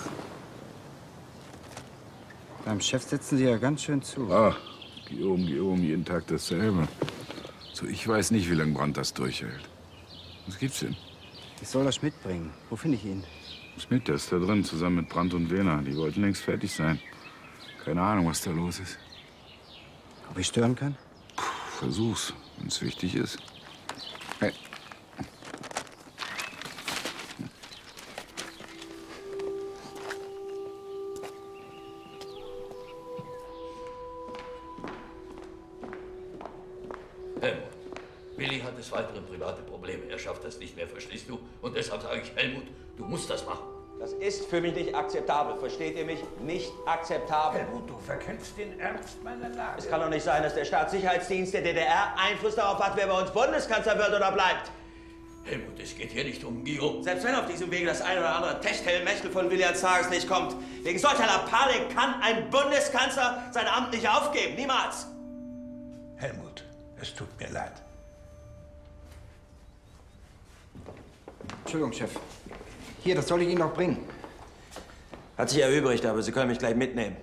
Beim Chef sitzen Sie ja ganz schön zu. Ah, Guillaume, Guillaume, jeden Tag dasselbe. So, ich weiß nicht, wie lange Brandt das durchhält. Was gibt's denn? Ich soll das Schmidt bringen. Wo finde ich ihn? Schmidt, der ist da drin, zusammen mit Brandt und Wehner. Die wollten längst fertig sein. Keine Ahnung, was da los ist. Ob ich stören kann? Puh, versuch's, wenn's wichtig ist. Hey. Helmut, Willi hat des Weiteren private Probleme. Er schafft das nicht mehr, verstehst du? Und deshalb sage ich, Helmut, du musst das machen. Das ist für mich nicht akzeptabel. Versteht ihr mich? Nicht akzeptabel. Helmut, du verkennst den Ernst meiner Lage. Es kann doch nicht sein, dass der Staatssicherheitsdienst der D D R Einfluss darauf hat, wer bei uns Bundeskanzler wird oder bleibt. Helmut, es geht hier nicht um Guillaume. Selbst wenn auf diesem Wege das ein oder andere Techtelmechtel von Willi ans Tageslicht kommt, wegen solcher Lappale kann ein Bundeskanzler sein Amt nicht aufgeben. Niemals. Helmut, es tut mir leid. Entschuldigung, Chef. Hier, das soll ich Ihnen noch bringen. Hat sich erübrigt, aber Sie können mich gleich mitnehmen.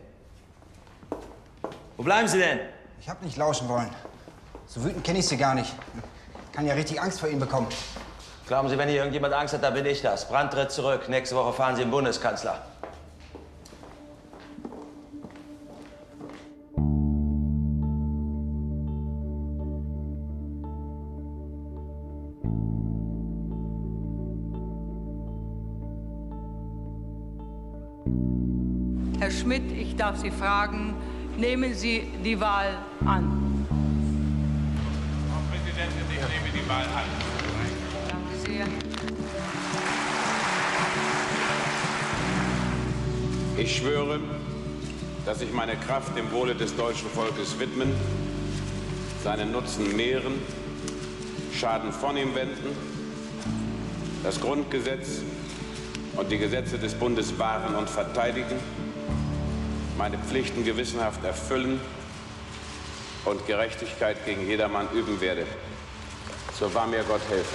Wo bleiben Sie denn? Ich hab nicht lauschen wollen. So wütend kenne ich Sie gar nicht. Kann ja richtig Angst vor Ihnen bekommen. Glauben Sie, wenn hier irgendjemand Angst hat, dann bin ich das. Brandt tritt zurück. Nächste Woche fahren Sie im Bundeskanzler. Herr Schmidt, ich darf Sie fragen, nehmen Sie die Wahl an? Frau Präsidentin, ich nehme die Wahl an. Danke sehr. Ich schwöre, dass ich meine Kraft dem Wohle des deutschen Volkes widmen, seinen Nutzen mehren, Schaden von ihm wenden, das Grundgesetz und die Gesetze des Bundes wahren und verteidigen, meine Pflichten gewissenhaft erfüllen und Gerechtigkeit gegen jedermann üben werde. So wahr mir Gott helfe.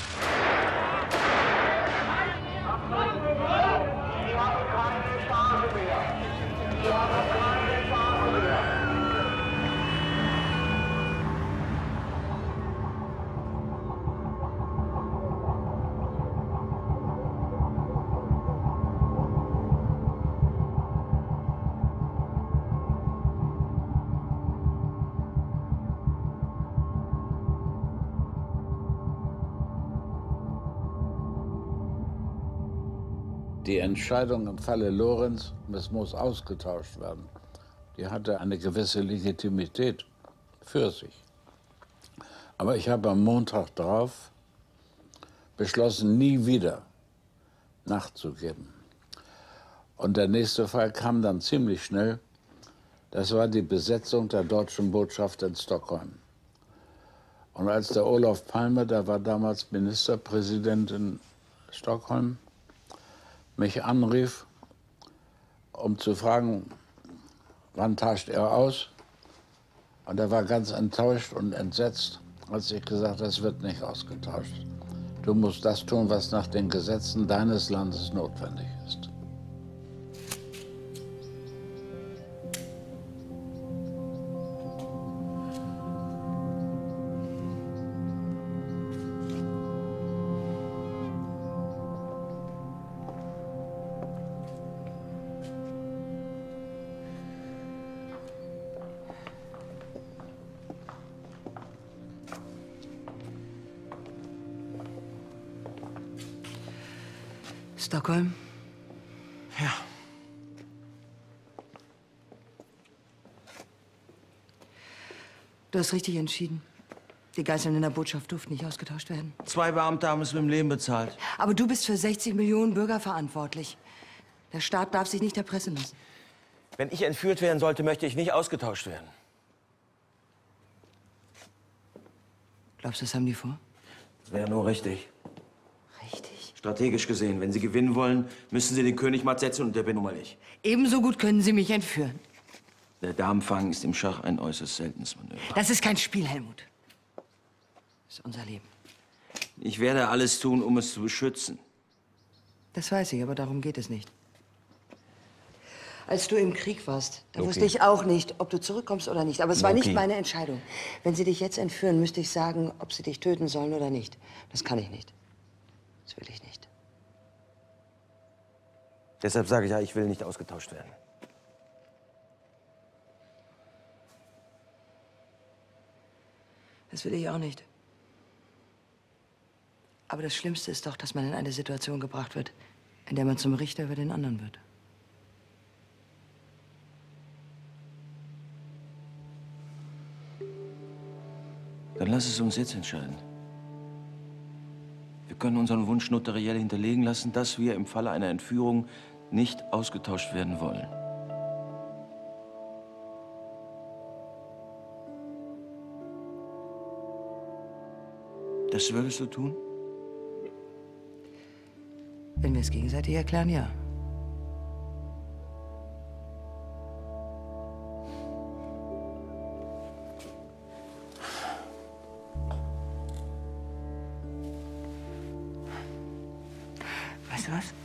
Die Entscheidung im Falle Lorenz, es muss ausgetauscht werden, die hatte eine gewisse Legitimität für sich. Aber ich habe am Montag drauf beschlossen, nie wieder nachzugeben. Und der nächste Fall kam dann ziemlich schnell. Das war die Besetzung der deutschen Botschaft in Stockholm. Und als der Olof Palme, der war damals Ministerpräsident in Stockholm mich anrief, um zu fragen, wann tauscht er aus. Und er war ganz enttäuscht und entsetzt, als ich gesagt habe, das wird nicht ausgetauscht. Du musst das tun, was nach den Gesetzen deines Landes notwendig ist. Stockholm? Ja. Du hast richtig entschieden. Die Geiseln in der Botschaft durften nicht ausgetauscht werden. Zwei Beamte haben es mit dem Leben bezahlt. Aber du bist für sechzig Millionen Bürger verantwortlich. Der Staat darf sich nicht erpressen lassen. Wenn ich entführt werden sollte, möchte ich nicht ausgetauscht werden. Glaubst du, das haben die vor? Das wäre nur richtig. Richtig? Strategisch gesehen, wenn Sie gewinnen wollen, müssen Sie den König matt setzen und der bin nun mal ich. Ebenso gut können sie mich entführen. Der Damenfang ist im Schach ein äußerst seltenes Manöver. Das ist kein Spiel, Helmut. Das ist unser Leben. Ich werde alles tun, um es zu beschützen. Das weiß ich, aber darum geht es nicht. Als du im Krieg warst, da Okay. wusste ich auch nicht, ob du zurückkommst oder nicht. Aber es war Okay. nicht meine Entscheidung. Wenn sie dich jetzt entführen, müsste ich sagen, ob sie dich töten sollen oder nicht. Das kann ich nicht. Das will ich nicht. Deshalb sage ich ja, ich will nicht ausgetauscht werden. Das will ich auch nicht. Aber das Schlimmste ist doch, dass man in eine Situation gebracht wird, in der man zum Richter über den anderen wird. Dann lass es uns jetzt entscheiden. Wir können unseren Wunsch notariell hinterlegen lassen, dass wir im Falle einer Entführung nicht ausgetauscht werden wollen. Das würdest du tun? Wenn wir es gegenseitig erklären, ja. Weißt du was?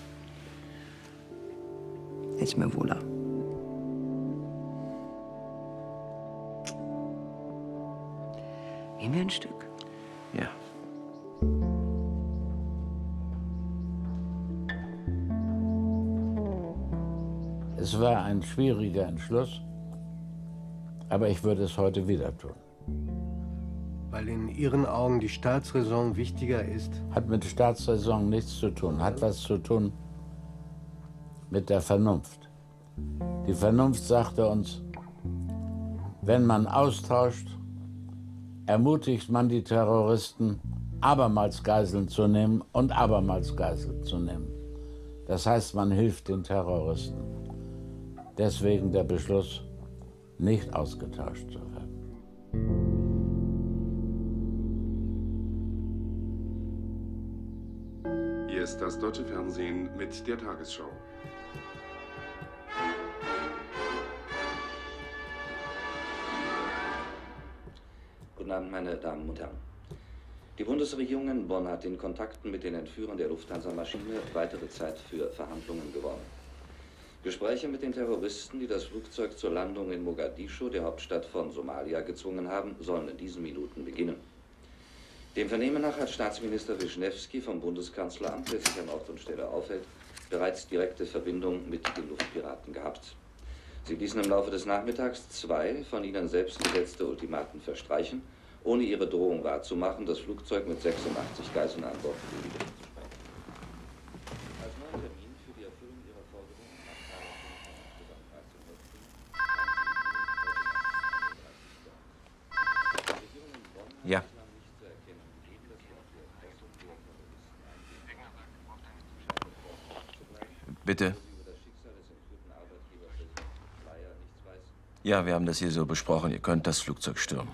Jetzt ist mir wohler. Gehen wir ein Stück? Ja. Es war ein schwieriger Entschluss, aber ich würde es heute wieder tun. Weil in Ihren Augen die Staatsräson wichtiger ist? Hat mit Staatsräson nichts zu tun, hat was zu tun mit der Vernunft. Die Vernunft sagte uns, wenn man austauscht, ermutigt man die Terroristen, abermals Geiseln zu nehmen und abermals Geiseln zu nehmen. Das heißt, man hilft den Terroristen. Deswegen der Beschluss, nicht ausgetauscht zu werden. Hier ist das deutsche Fernsehen mit der Tagesschau. Guten Abend, meine Damen und Herren. Die Bundesregierung in Bonn hat in Kontakten mit den Entführern der Lufthansa-Maschine weitere Zeit für Verhandlungen gewonnen. Gespräche mit den Terroristen, die das Flugzeug zur Landung in Mogadischu, der Hauptstadt von Somalia, gezwungen haben, sollen in diesen Minuten beginnen. Dem Vernehmen nach hat Staatsminister Wischnewski vom Bundeskanzleramt, der sich an Ort und Stelle aufhält, bereits direkte Verbindung mit den Luftpiraten gehabt. Sie ließen im Laufe des Nachmittags zwei von ihnen selbst gesetzte Ultimaten verstreichen, ohne ihre Drohung wahrzumachen, das Flugzeug mit sechsundachtzig Geiseln an Bord für die Als neuen Termin für die Erfüllung ihrer Forderungen nach Ja. Bitte. Ja, wir haben das hier so besprochen. Ihr könnt das Flugzeug stürmen.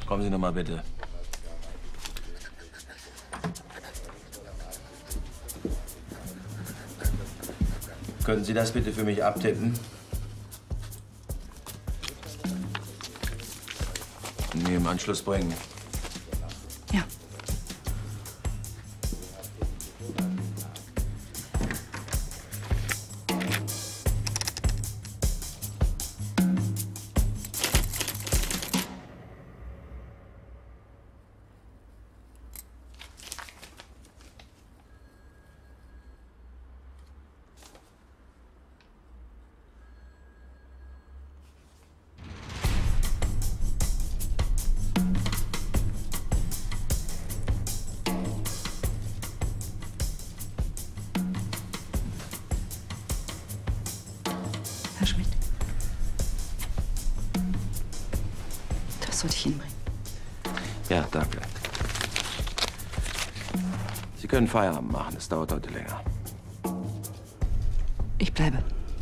Kommen Sie noch mal bitte. Könnten Sie das bitte für mich abtippen? Und mir im Anschluss bringen. Ja. Herr Schmidt. Das sollte ich Ihnen bringen. Ja, danke. Sie können Feierabend machen. Es dauert heute länger. Ich bleibe.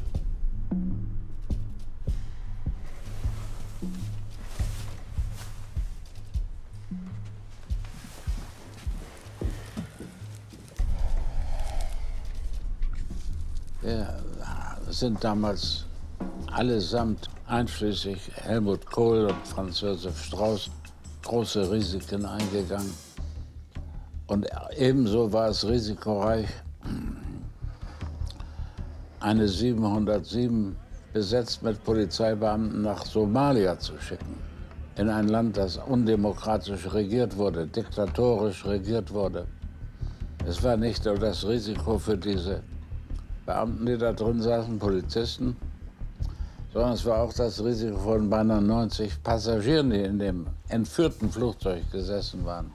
Wir sind damals allesamt, einschließlich Helmut Kohl und Franz Josef Strauß, große Risiken eingegangen. Und ebenso war es risikoreich, eine siebenhundertsieben besetzt mit Polizeibeamten nach Somalia zu schicken. In ein Land, das undemokratisch regiert wurde, diktatorisch regiert wurde. Es war nicht nur das Risiko für diese Beamten, die da drin saßen, Polizisten, sondern es war auch das Risiko von beinahe neunzig Passagieren, die in dem entführten Flugzeug gesessen waren.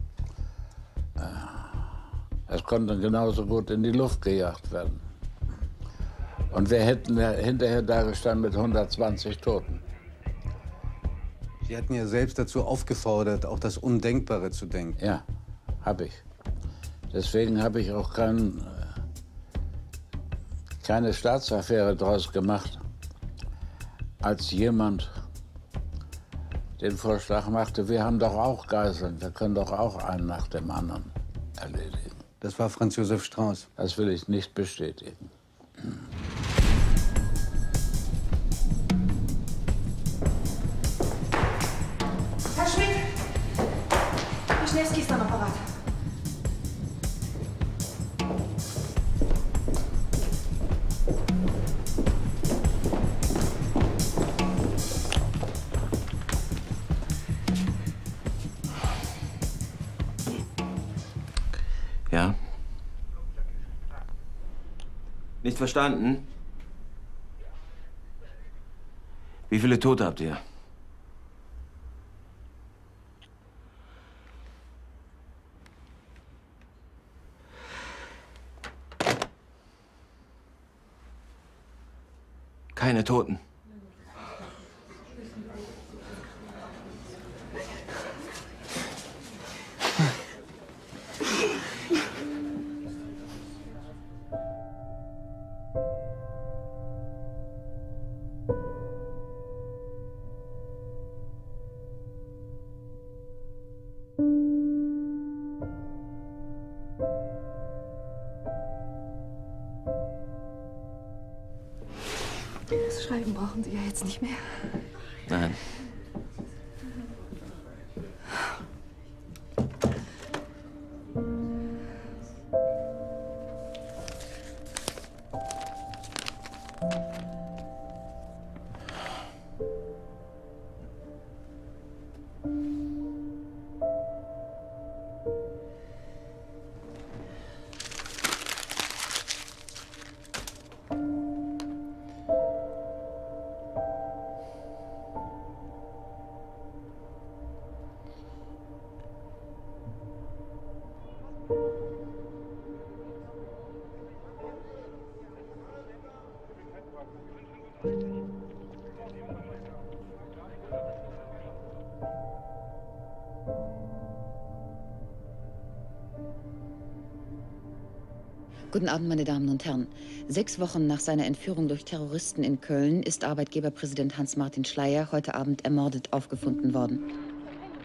Es konnte genauso gut in die Luft gejagt werden. Und wir hätten hinterher dagestanden mit hundertzwanzig Toten. Sie hatten ja selbst dazu aufgefordert, auch das Undenkbare zu denken. Ja, habe ich. Deswegen habe ich auch kein, keine Staatsaffäre daraus gemacht, als jemand den Vorschlag machte, wir haben doch auch Geiseln, wir können doch auch einen nach dem anderen erledigen. Das war Franz Josef Strauß. Das will ich nicht bestätigen. Herr Schmidt! Wischniewski ist am Apparat. Ja? Nicht verstanden? Wie viele Tote habt ihr? Keine Toten. Das Schreiben brauchen Sie ja jetzt nicht mehr. Nein. Guten Abend, meine Damen und Herren. Sechs Wochen nach seiner Entführung durch Terroristen in Köln ist Arbeitgeberpräsident Hans-Martin Schleyer heute Abend ermordet aufgefunden worden.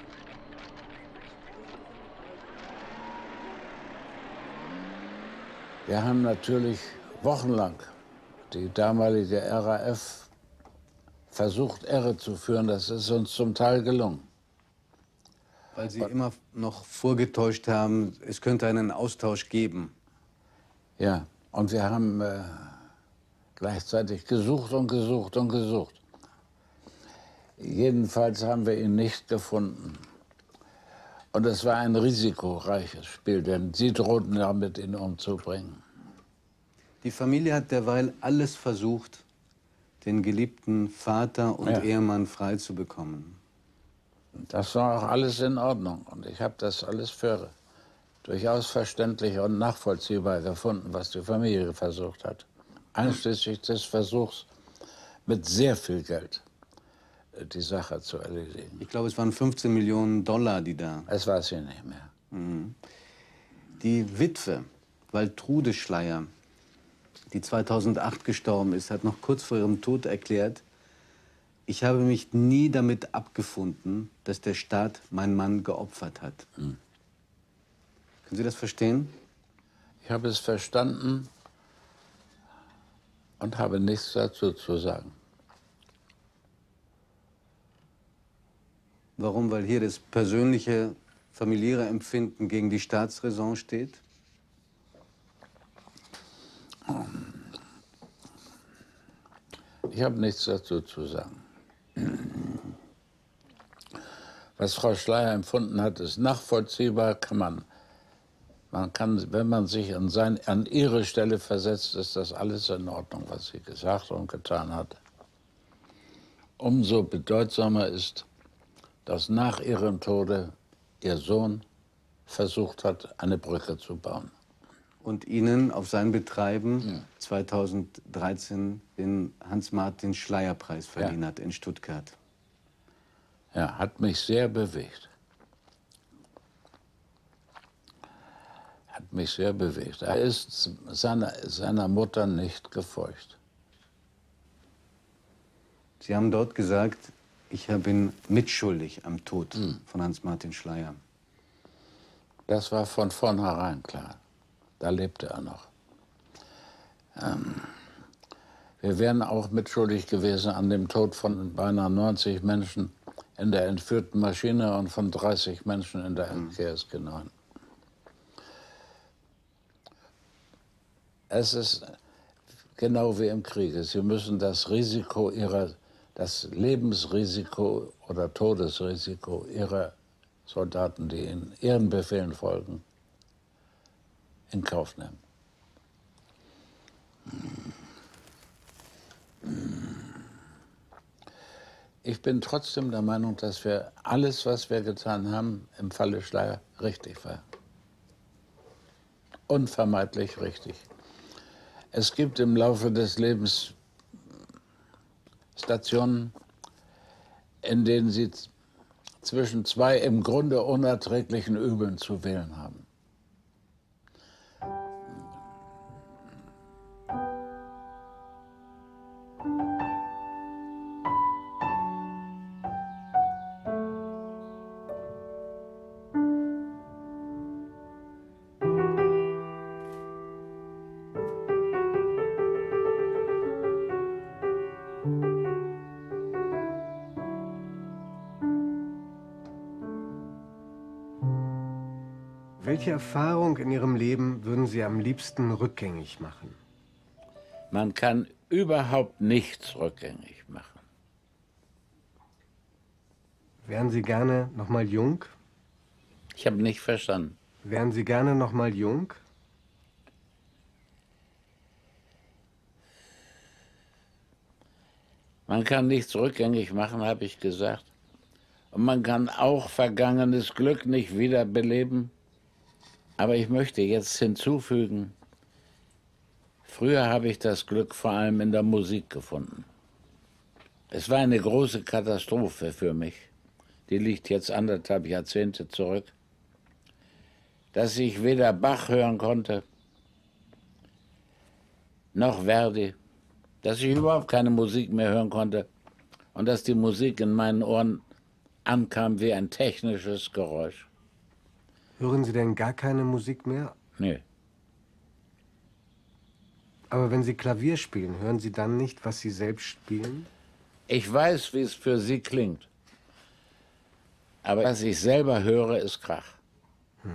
Wir haben natürlich wochenlang die damalige R A F versucht, Irre zu führen. Das ist uns zum Teil gelungen. Weil Sie immer noch vorgetäuscht haben, es könnte einen Austausch geben. Ja, und wir haben äh, gleichzeitig gesucht und gesucht und gesucht. Jedenfalls haben wir ihn nicht gefunden. Und es war ein risikoreiches Spiel, denn sie drohten damit, ihn umzubringen. Die Familie hat derweil alles versucht, den geliebten Vater und Ja. Ehemann frei zu bekommen. Das war auch alles in Ordnung. Und ich habe das alles für durchaus verständlich und nachvollziehbar gefunden, was die Familie versucht hat. Einschließlich des Versuchs, mit sehr viel Geld die Sache zu erledigen. Ich glaube, es waren fünfzehn Millionen Dollar, die da... Es weiß ich nicht mehr. Mhm. Die Witwe, Waltrude Schleyer, die zweitausendacht gestorben ist, hat noch kurz vor ihrem Tod erklärt, ich habe mich nie damit abgefunden, dass der Staat meinen Mann geopfert hat. Mhm. Können Sie das verstehen? Ich habe es verstanden und habe nichts dazu zu sagen. Warum? Weil hier das persönliche, familiäre Empfinden gegen die Staatsräson steht? Ich habe nichts dazu zu sagen. Was Frau Schleyer empfunden hat, ist nachvollziehbar. Kann man, man kann, wenn man sich an, sein, an ihre Stelle versetzt, ist das alles in Ordnung, was sie gesagt und getan hat. Umso bedeutsamer ist, dass nach ihrem Tode ihr Sohn versucht hat, eine Brücke zu bauen. Und Ihnen auf sein Betreiben ja. zweitausenddreizehn den Hans-Martin-Schleyer-Preis verliehen ja. hat in Stuttgart. Ja, hat mich sehr bewegt. Hat mich sehr bewegt. Er ist seiner, seiner Mutter nicht gefolgt. Sie haben dort gesagt, ich bin mitschuldig am Tod hm. von Hans-Martin Schleyer. Das war von vornherein klar. Da lebte er noch. Ähm, wir wären auch mitschuldig gewesen an dem Tod von beinahe neunzig Menschen in der entführten Maschine und von dreißig Menschen in der M K S G neun. Es ist genau wie im Kriege. Sie müssen das Risiko ihrer, das Lebensrisiko oder Todesrisiko ihrer Soldaten, die in ihren Befehlen folgen, in Kauf nehmen. Ich bin trotzdem der Meinung, dass wir alles, was wir getan haben, im Falle Schleyer richtig war. Unvermeidlich richtig. Es gibt im Laufe des Lebens Stationen, in denen Sie zwischen zwei im Grunde unerträglichen Übeln zu wählen haben. Welche Erfahrung in Ihrem Leben würden Sie am liebsten rückgängig machen? Man kann überhaupt nichts rückgängig machen. Wären Sie gerne noch mal jung? Ich habe nicht verstanden. Wären Sie gerne noch mal jung? Man kann nichts rückgängig machen, habe ich gesagt. Und man kann auch vergangenes Glück nicht wiederbeleben. Aber ich möchte jetzt hinzufügen, früher habe ich das Glück vor allem in der Musik gefunden. Es war eine große Katastrophe für mich, die liegt jetzt anderthalb Jahrzehnte zurück, dass ich weder Bach hören konnte, noch Verdi, dass ich überhaupt keine Musik mehr hören konnte und dass die Musik in meinen Ohren ankam wie ein technisches Geräusch. Hören Sie denn gar keine Musik mehr? Nee. Aber wenn Sie Klavier spielen, hören Sie dann nicht, was Sie selbst spielen? Ich weiß, wie es für Sie klingt. Aber was ich selber höre, ist Krach. Hm.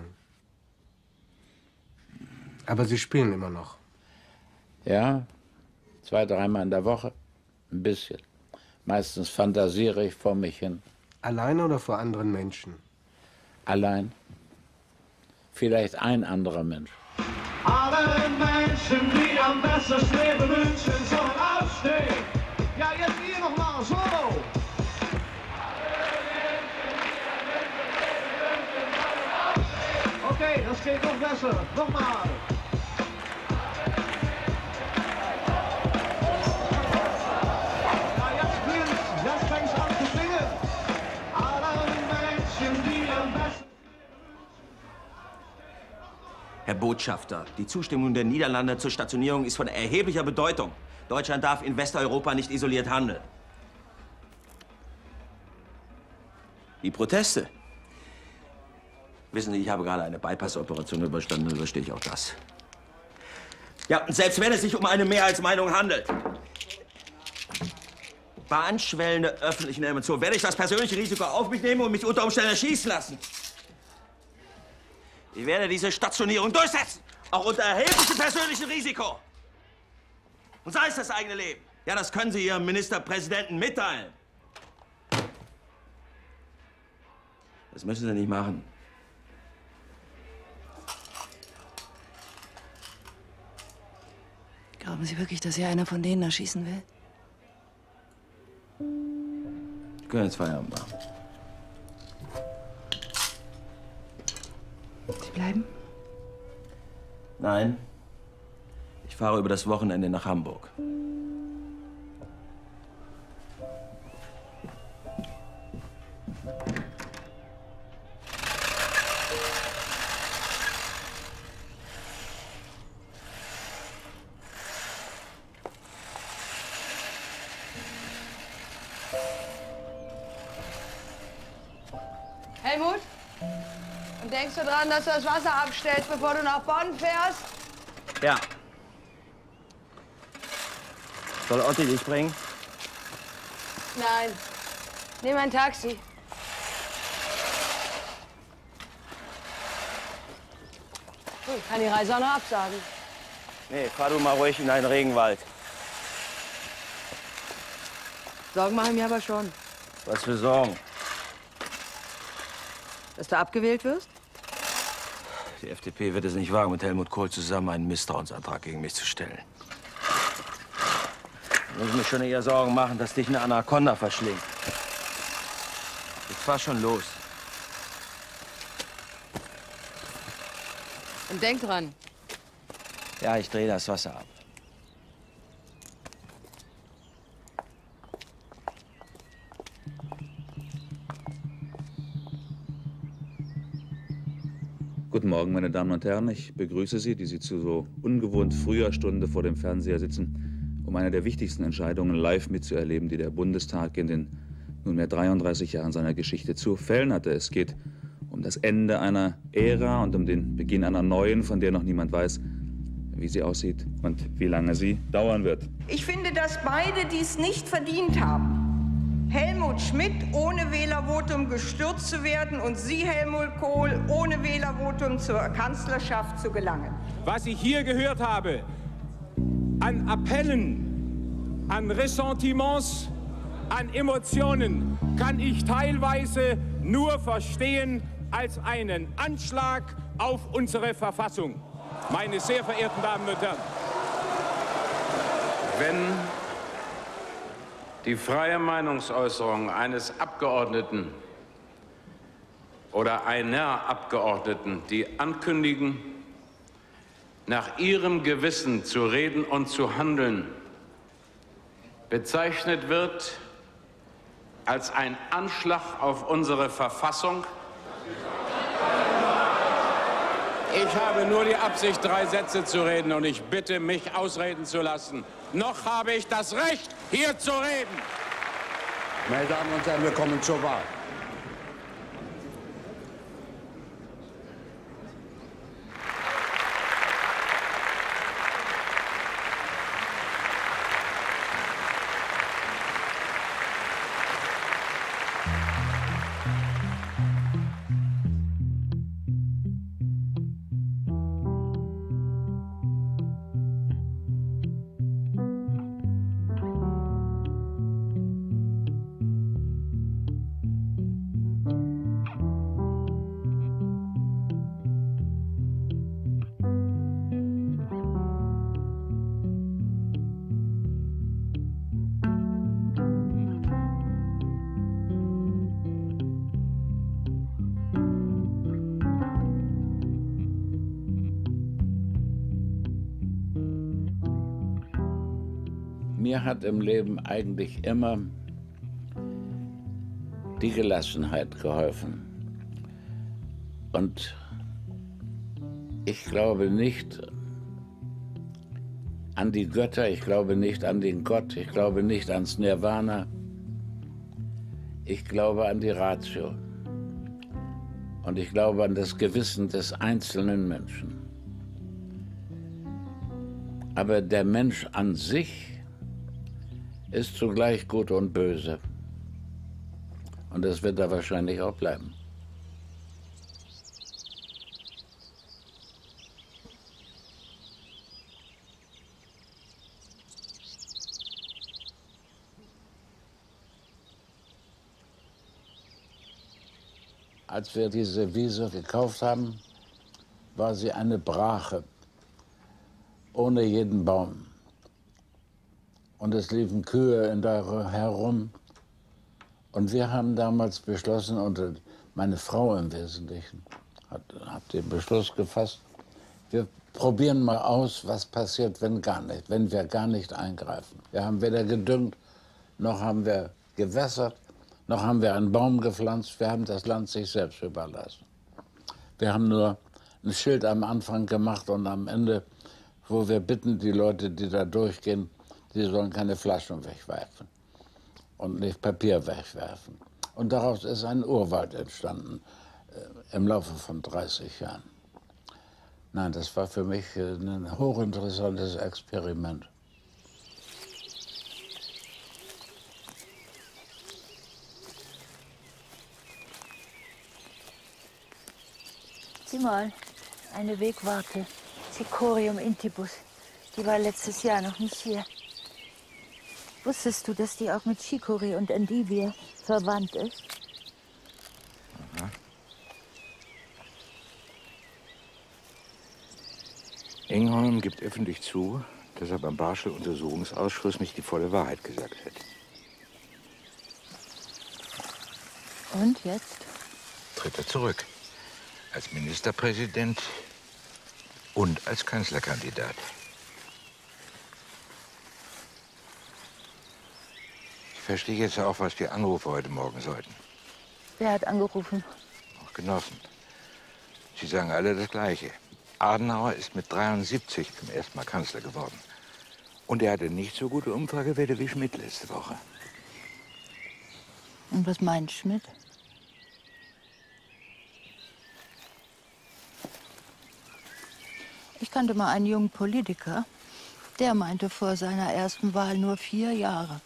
Aber Sie spielen immer noch? Ja, zwei, dreimal in der Woche. Ein bisschen. Meistens fantasiere ich vor mich hin. Alleine oder vor anderen Menschen? Allein. Vielleicht ein anderer Mensch. Alle Menschen, die am besten leben wünschen, sollen aufstehen. Ja, jetzt hier nochmal, so. Okay, das geht noch besser. Nochmal. Ja, jetzt klingt's. Jetzt fängt's an zu klingen. Alle Menschen, die am besten... Herr Botschafter, die Zustimmung der Niederlande zur Stationierung ist von erheblicher Bedeutung. Deutschland darf in Westeuropa nicht isoliert handeln. Die Proteste. Wissen Sie, ich habe gerade eine Bypass-Operation überstanden, dann überstehe ich auch das. Ja, und selbst wenn es sich um eine Mehrheitsmeinung handelt, bei anschwellender öffentlichen Emotion werde ich das persönliche Risiko auf mich nehmen und mich unter Umständen erschießen lassen. Ich werde diese Stationierung durchsetzen, auch unter erheblichem persönlichem Risiko. Und sei es das eigene Leben. Ja, das können Sie Ihrem Ministerpräsidenten mitteilen. Das müssen Sie nicht machen. Glauben Sie wirklich, dass hier einer von denen erschießen will? Sie können jetzt Feierabend machen. Sie bleiben? Nein. Ich fahre über das Wochenende nach Hamburg. Helmut? Und denkst du dran, dass du das Wasser abstellst, bevor du nach Bonn fährst? Ja. Soll Otti dich bringen? Nein. Nimm ein Taxi. Ich kann die Reise auch noch absagen. Nee, fahr du mal ruhig in deinen Regenwald. Sorgen mache ich mir aber schon. Was für Sorgen? Dass du abgewählt wirst? Die F D P wird es nicht wagen, mit Helmut Kohl zusammen einen Misstrauensantrag gegen mich zu stellen. Ich muss mir schon eher Sorgen machen, dass dich eine Anaconda verschlingt. Jetzt fahr schon los. Und denk dran. Ja, ich drehe das Wasser ab. Guten Morgen, meine Damen und Herren. Ich begrüße Sie, die Sie zu so ungewohnt früher Stunde vor dem Fernseher sitzen, um eine der wichtigsten Entscheidungen live mitzuerleben, die der Bundestag in den nunmehr dreiunddreißig Jahren seiner Geschichte zu fällen hatte. Es geht um das Ende einer Ära und um den Beginn einer neuen, von der noch niemand weiß, wie sie aussieht und wie lange sie dauern wird. Ich finde, dass beide dies nicht verdient haben. Helmut Schmidt ohne Wählervotum gestürzt zu werden und Sie, Helmut Kohl, ohne Wählervotum zur Kanzlerschaft zu gelangen. Was ich hier gehört habe, an Appellen, an Ressentiments, an Emotionen, kann ich teilweise nur verstehen als einen Anschlag auf unsere Verfassung. Meine sehr verehrten Damen und Herren. Wenn die freie Meinungsäußerung eines Abgeordneten oder einer Abgeordneten, die ankündigen, nach ihrem Gewissen zu reden und zu handeln, bezeichnet wird als ein Anschlag auf unsere Verfassung. Ich habe nur die Absicht, drei Sätze zu reden, und ich bitte, mich ausreden zu lassen. Noch habe ich das Recht, hier zu reden. Meine Damen und Herren, wir kommen zur Wahl. Mir hat im Leben eigentlich immer die Gelassenheit geholfen. Und ich glaube nicht an die Götter, ich glaube nicht an den Gott, ich glaube nicht ans Nirvana. Ich glaube an die Ratio. Und ich glaube an das Gewissen des einzelnen Menschen. Aber der Mensch an sich ist zugleich gut und böse. Und das wird er wahrscheinlich auch bleiben. Als wir diese Wiese gekauft haben, war sie eine Brache, ohne jeden Baum. Und es liefen Kühe in der herum. Und wir haben damals beschlossen, und meine Frau im Wesentlichen hat, hat den Beschluss gefasst, wir probieren mal aus, was passiert, wenn gar nicht, wenn wir gar nicht eingreifen. Wir haben weder gedüngt, noch haben wir gewässert, noch haben wir einen Baum gepflanzt. Wir haben das Land sich selbst überlassen. Wir haben nur ein Schild am Anfang gemacht und am Ende, wo wir bitten, die Leute, die da durchgehen, die sollen keine Flaschen wegwerfen und nicht Papier wegwerfen. Und daraus ist ein Urwald entstanden äh, im Laufe von dreißig Jahren. Nein, das war für mich äh, ein hochinteressantes Experiment. Sieh mal, eine Wegwarte, Cicorium intybus. Die war letztes Jahr noch nicht hier. Wusstest du, dass die auch mit Chicorée und Endivie verwandt ist? Aha. Engholm gibt öffentlich zu, dass er beim Barschel-Untersuchungsausschuss nicht die volle Wahrheit gesagt hat. Und jetzt? Tritt er zurück. Als Ministerpräsident und als Kanzlerkandidat. Ich verstehe jetzt auch, was die Anrufe heute Morgen sollten. Wer hat angerufen? Auch Genossen. Sie sagen alle das Gleiche. Adenauer ist mit dreiundsiebzig zum ersten Mal Kanzler geworden. Und er hatte nicht so gute Umfragewerte wie Schmidt letzte Woche. Und was meint Schmidt? Ich kannte mal einen jungen Politiker, der meinte vor seiner ersten Wahl nur vier Jahre.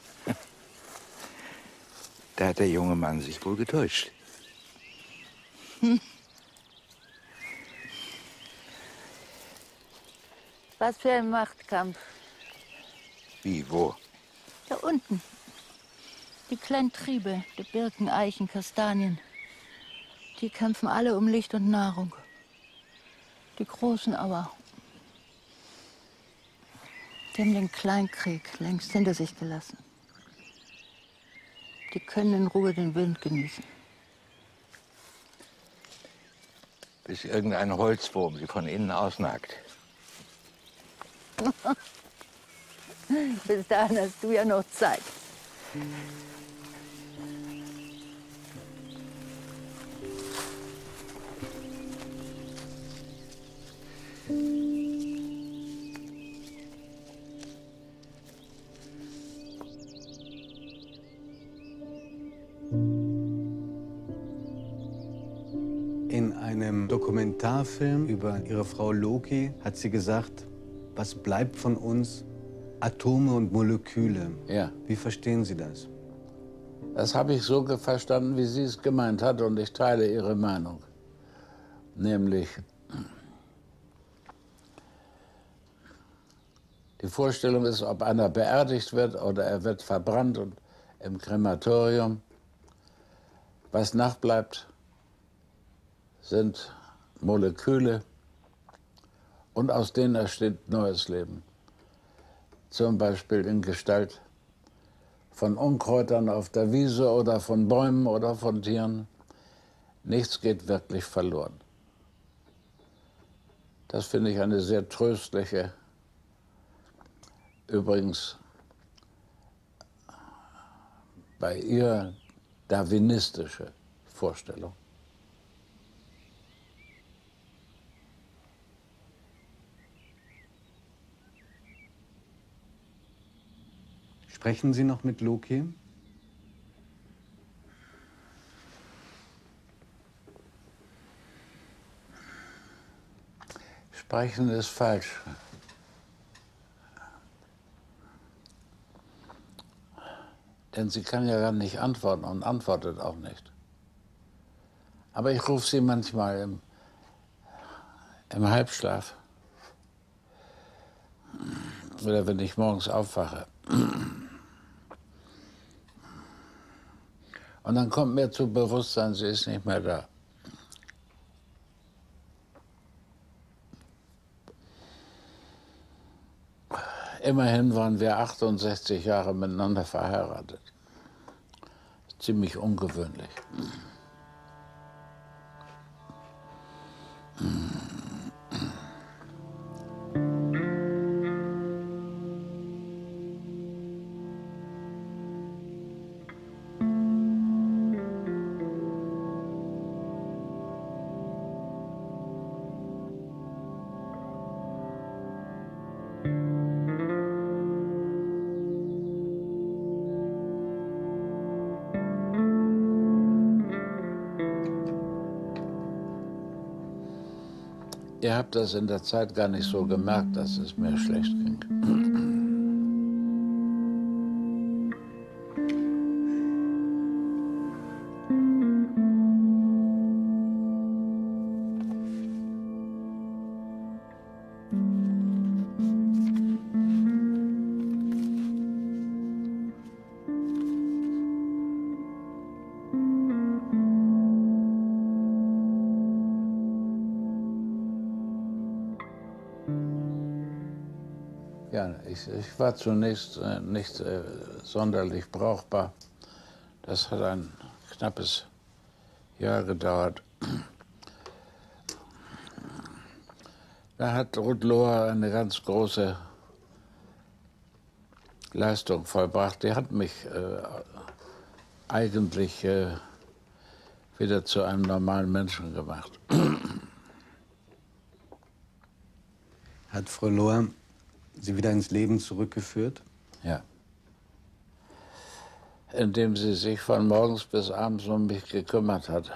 Da hat der junge Mann sich wohl getäuscht. Hm. Was für ein Machtkampf. Wie, wo? Da unten. Die kleinen Triebe, die Birken, Eichen, Kastanien. Die kämpfen alle um Licht und Nahrung. Die Großen aber, die haben den Kleinkrieg längst hinter sich gelassen. Die können in Ruhe den Wind genießen. Bis irgendein Holzwurm sie von innen ausnagt. Bis dahin hast du ja noch Zeit. In einem Dokumentarfilm über ihre Frau Loki hat sie gesagt, was bleibt von uns? Atome und Moleküle. Ja. Wie verstehen Sie das? Das habe ich so verstanden, wie sie es gemeint hat, und ich teile ihre Meinung. Nämlich, die Vorstellung ist, ob einer beerdigt wird oder er wird verbrannt und im Krematorium. Was nachbleibt, sind Moleküle, und aus denen entsteht neues Leben. Zum Beispiel in Gestalt von Unkräutern auf der Wiese oder von Bäumen oder von Tieren. Nichts geht wirklich verloren. Das finde ich eine sehr tröstliche, übrigens bei ihr darwinistische Vorstellung. Sprechen Sie noch mit Loki? Sprechen ist falsch. Denn sie kann ja gar nicht antworten und antwortet auch nicht. Aber ich rufe sie manchmal im, im Halbschlaf. Oder wenn ich morgens aufwache. Und dann kommt mir zu Bewusstsein, sie ist nicht mehr da. Immerhin waren wir achtundsechzig Jahre miteinander verheiratet. Ziemlich ungewöhnlich. Ihr habt das in der Zeit gar nicht so gemerkt, dass es mir schlecht ging. Ja, ich, ich war zunächst äh, nicht äh, sonderlich brauchbar. Das hat ein knappes Jahr gedauert. Da hat Ruth Loher eine ganz große Leistung vollbracht. Die hat mich äh, eigentlich äh, wieder zu einem normalen Menschen gemacht. Hat Frau Loher Sie wieder ins Leben zurückgeführt? Ja. Indem sie sich von morgens bis abends um mich gekümmert hat.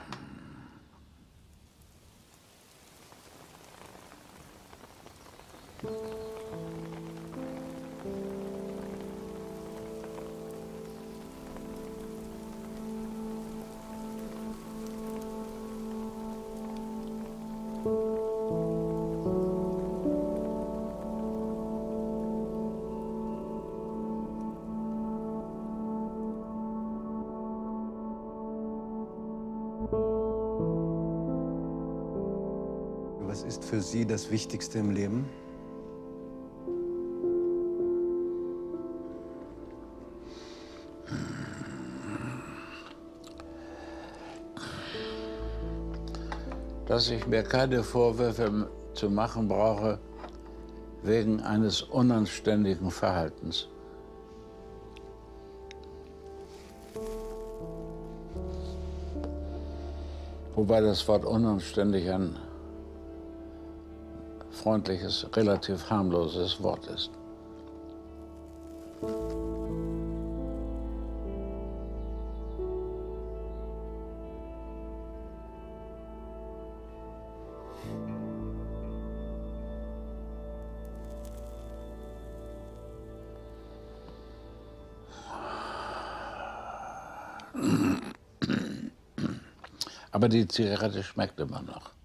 Was ist für Sie das Wichtigste im Leben? Dass ich mir keine Vorwürfe zu machen brauche wegen eines unanständigen Verhaltens. Wobei das Wort unanständig ein freundliches, relativ harmloses Wort ist. Aber die Zigarette schmeckt immer noch.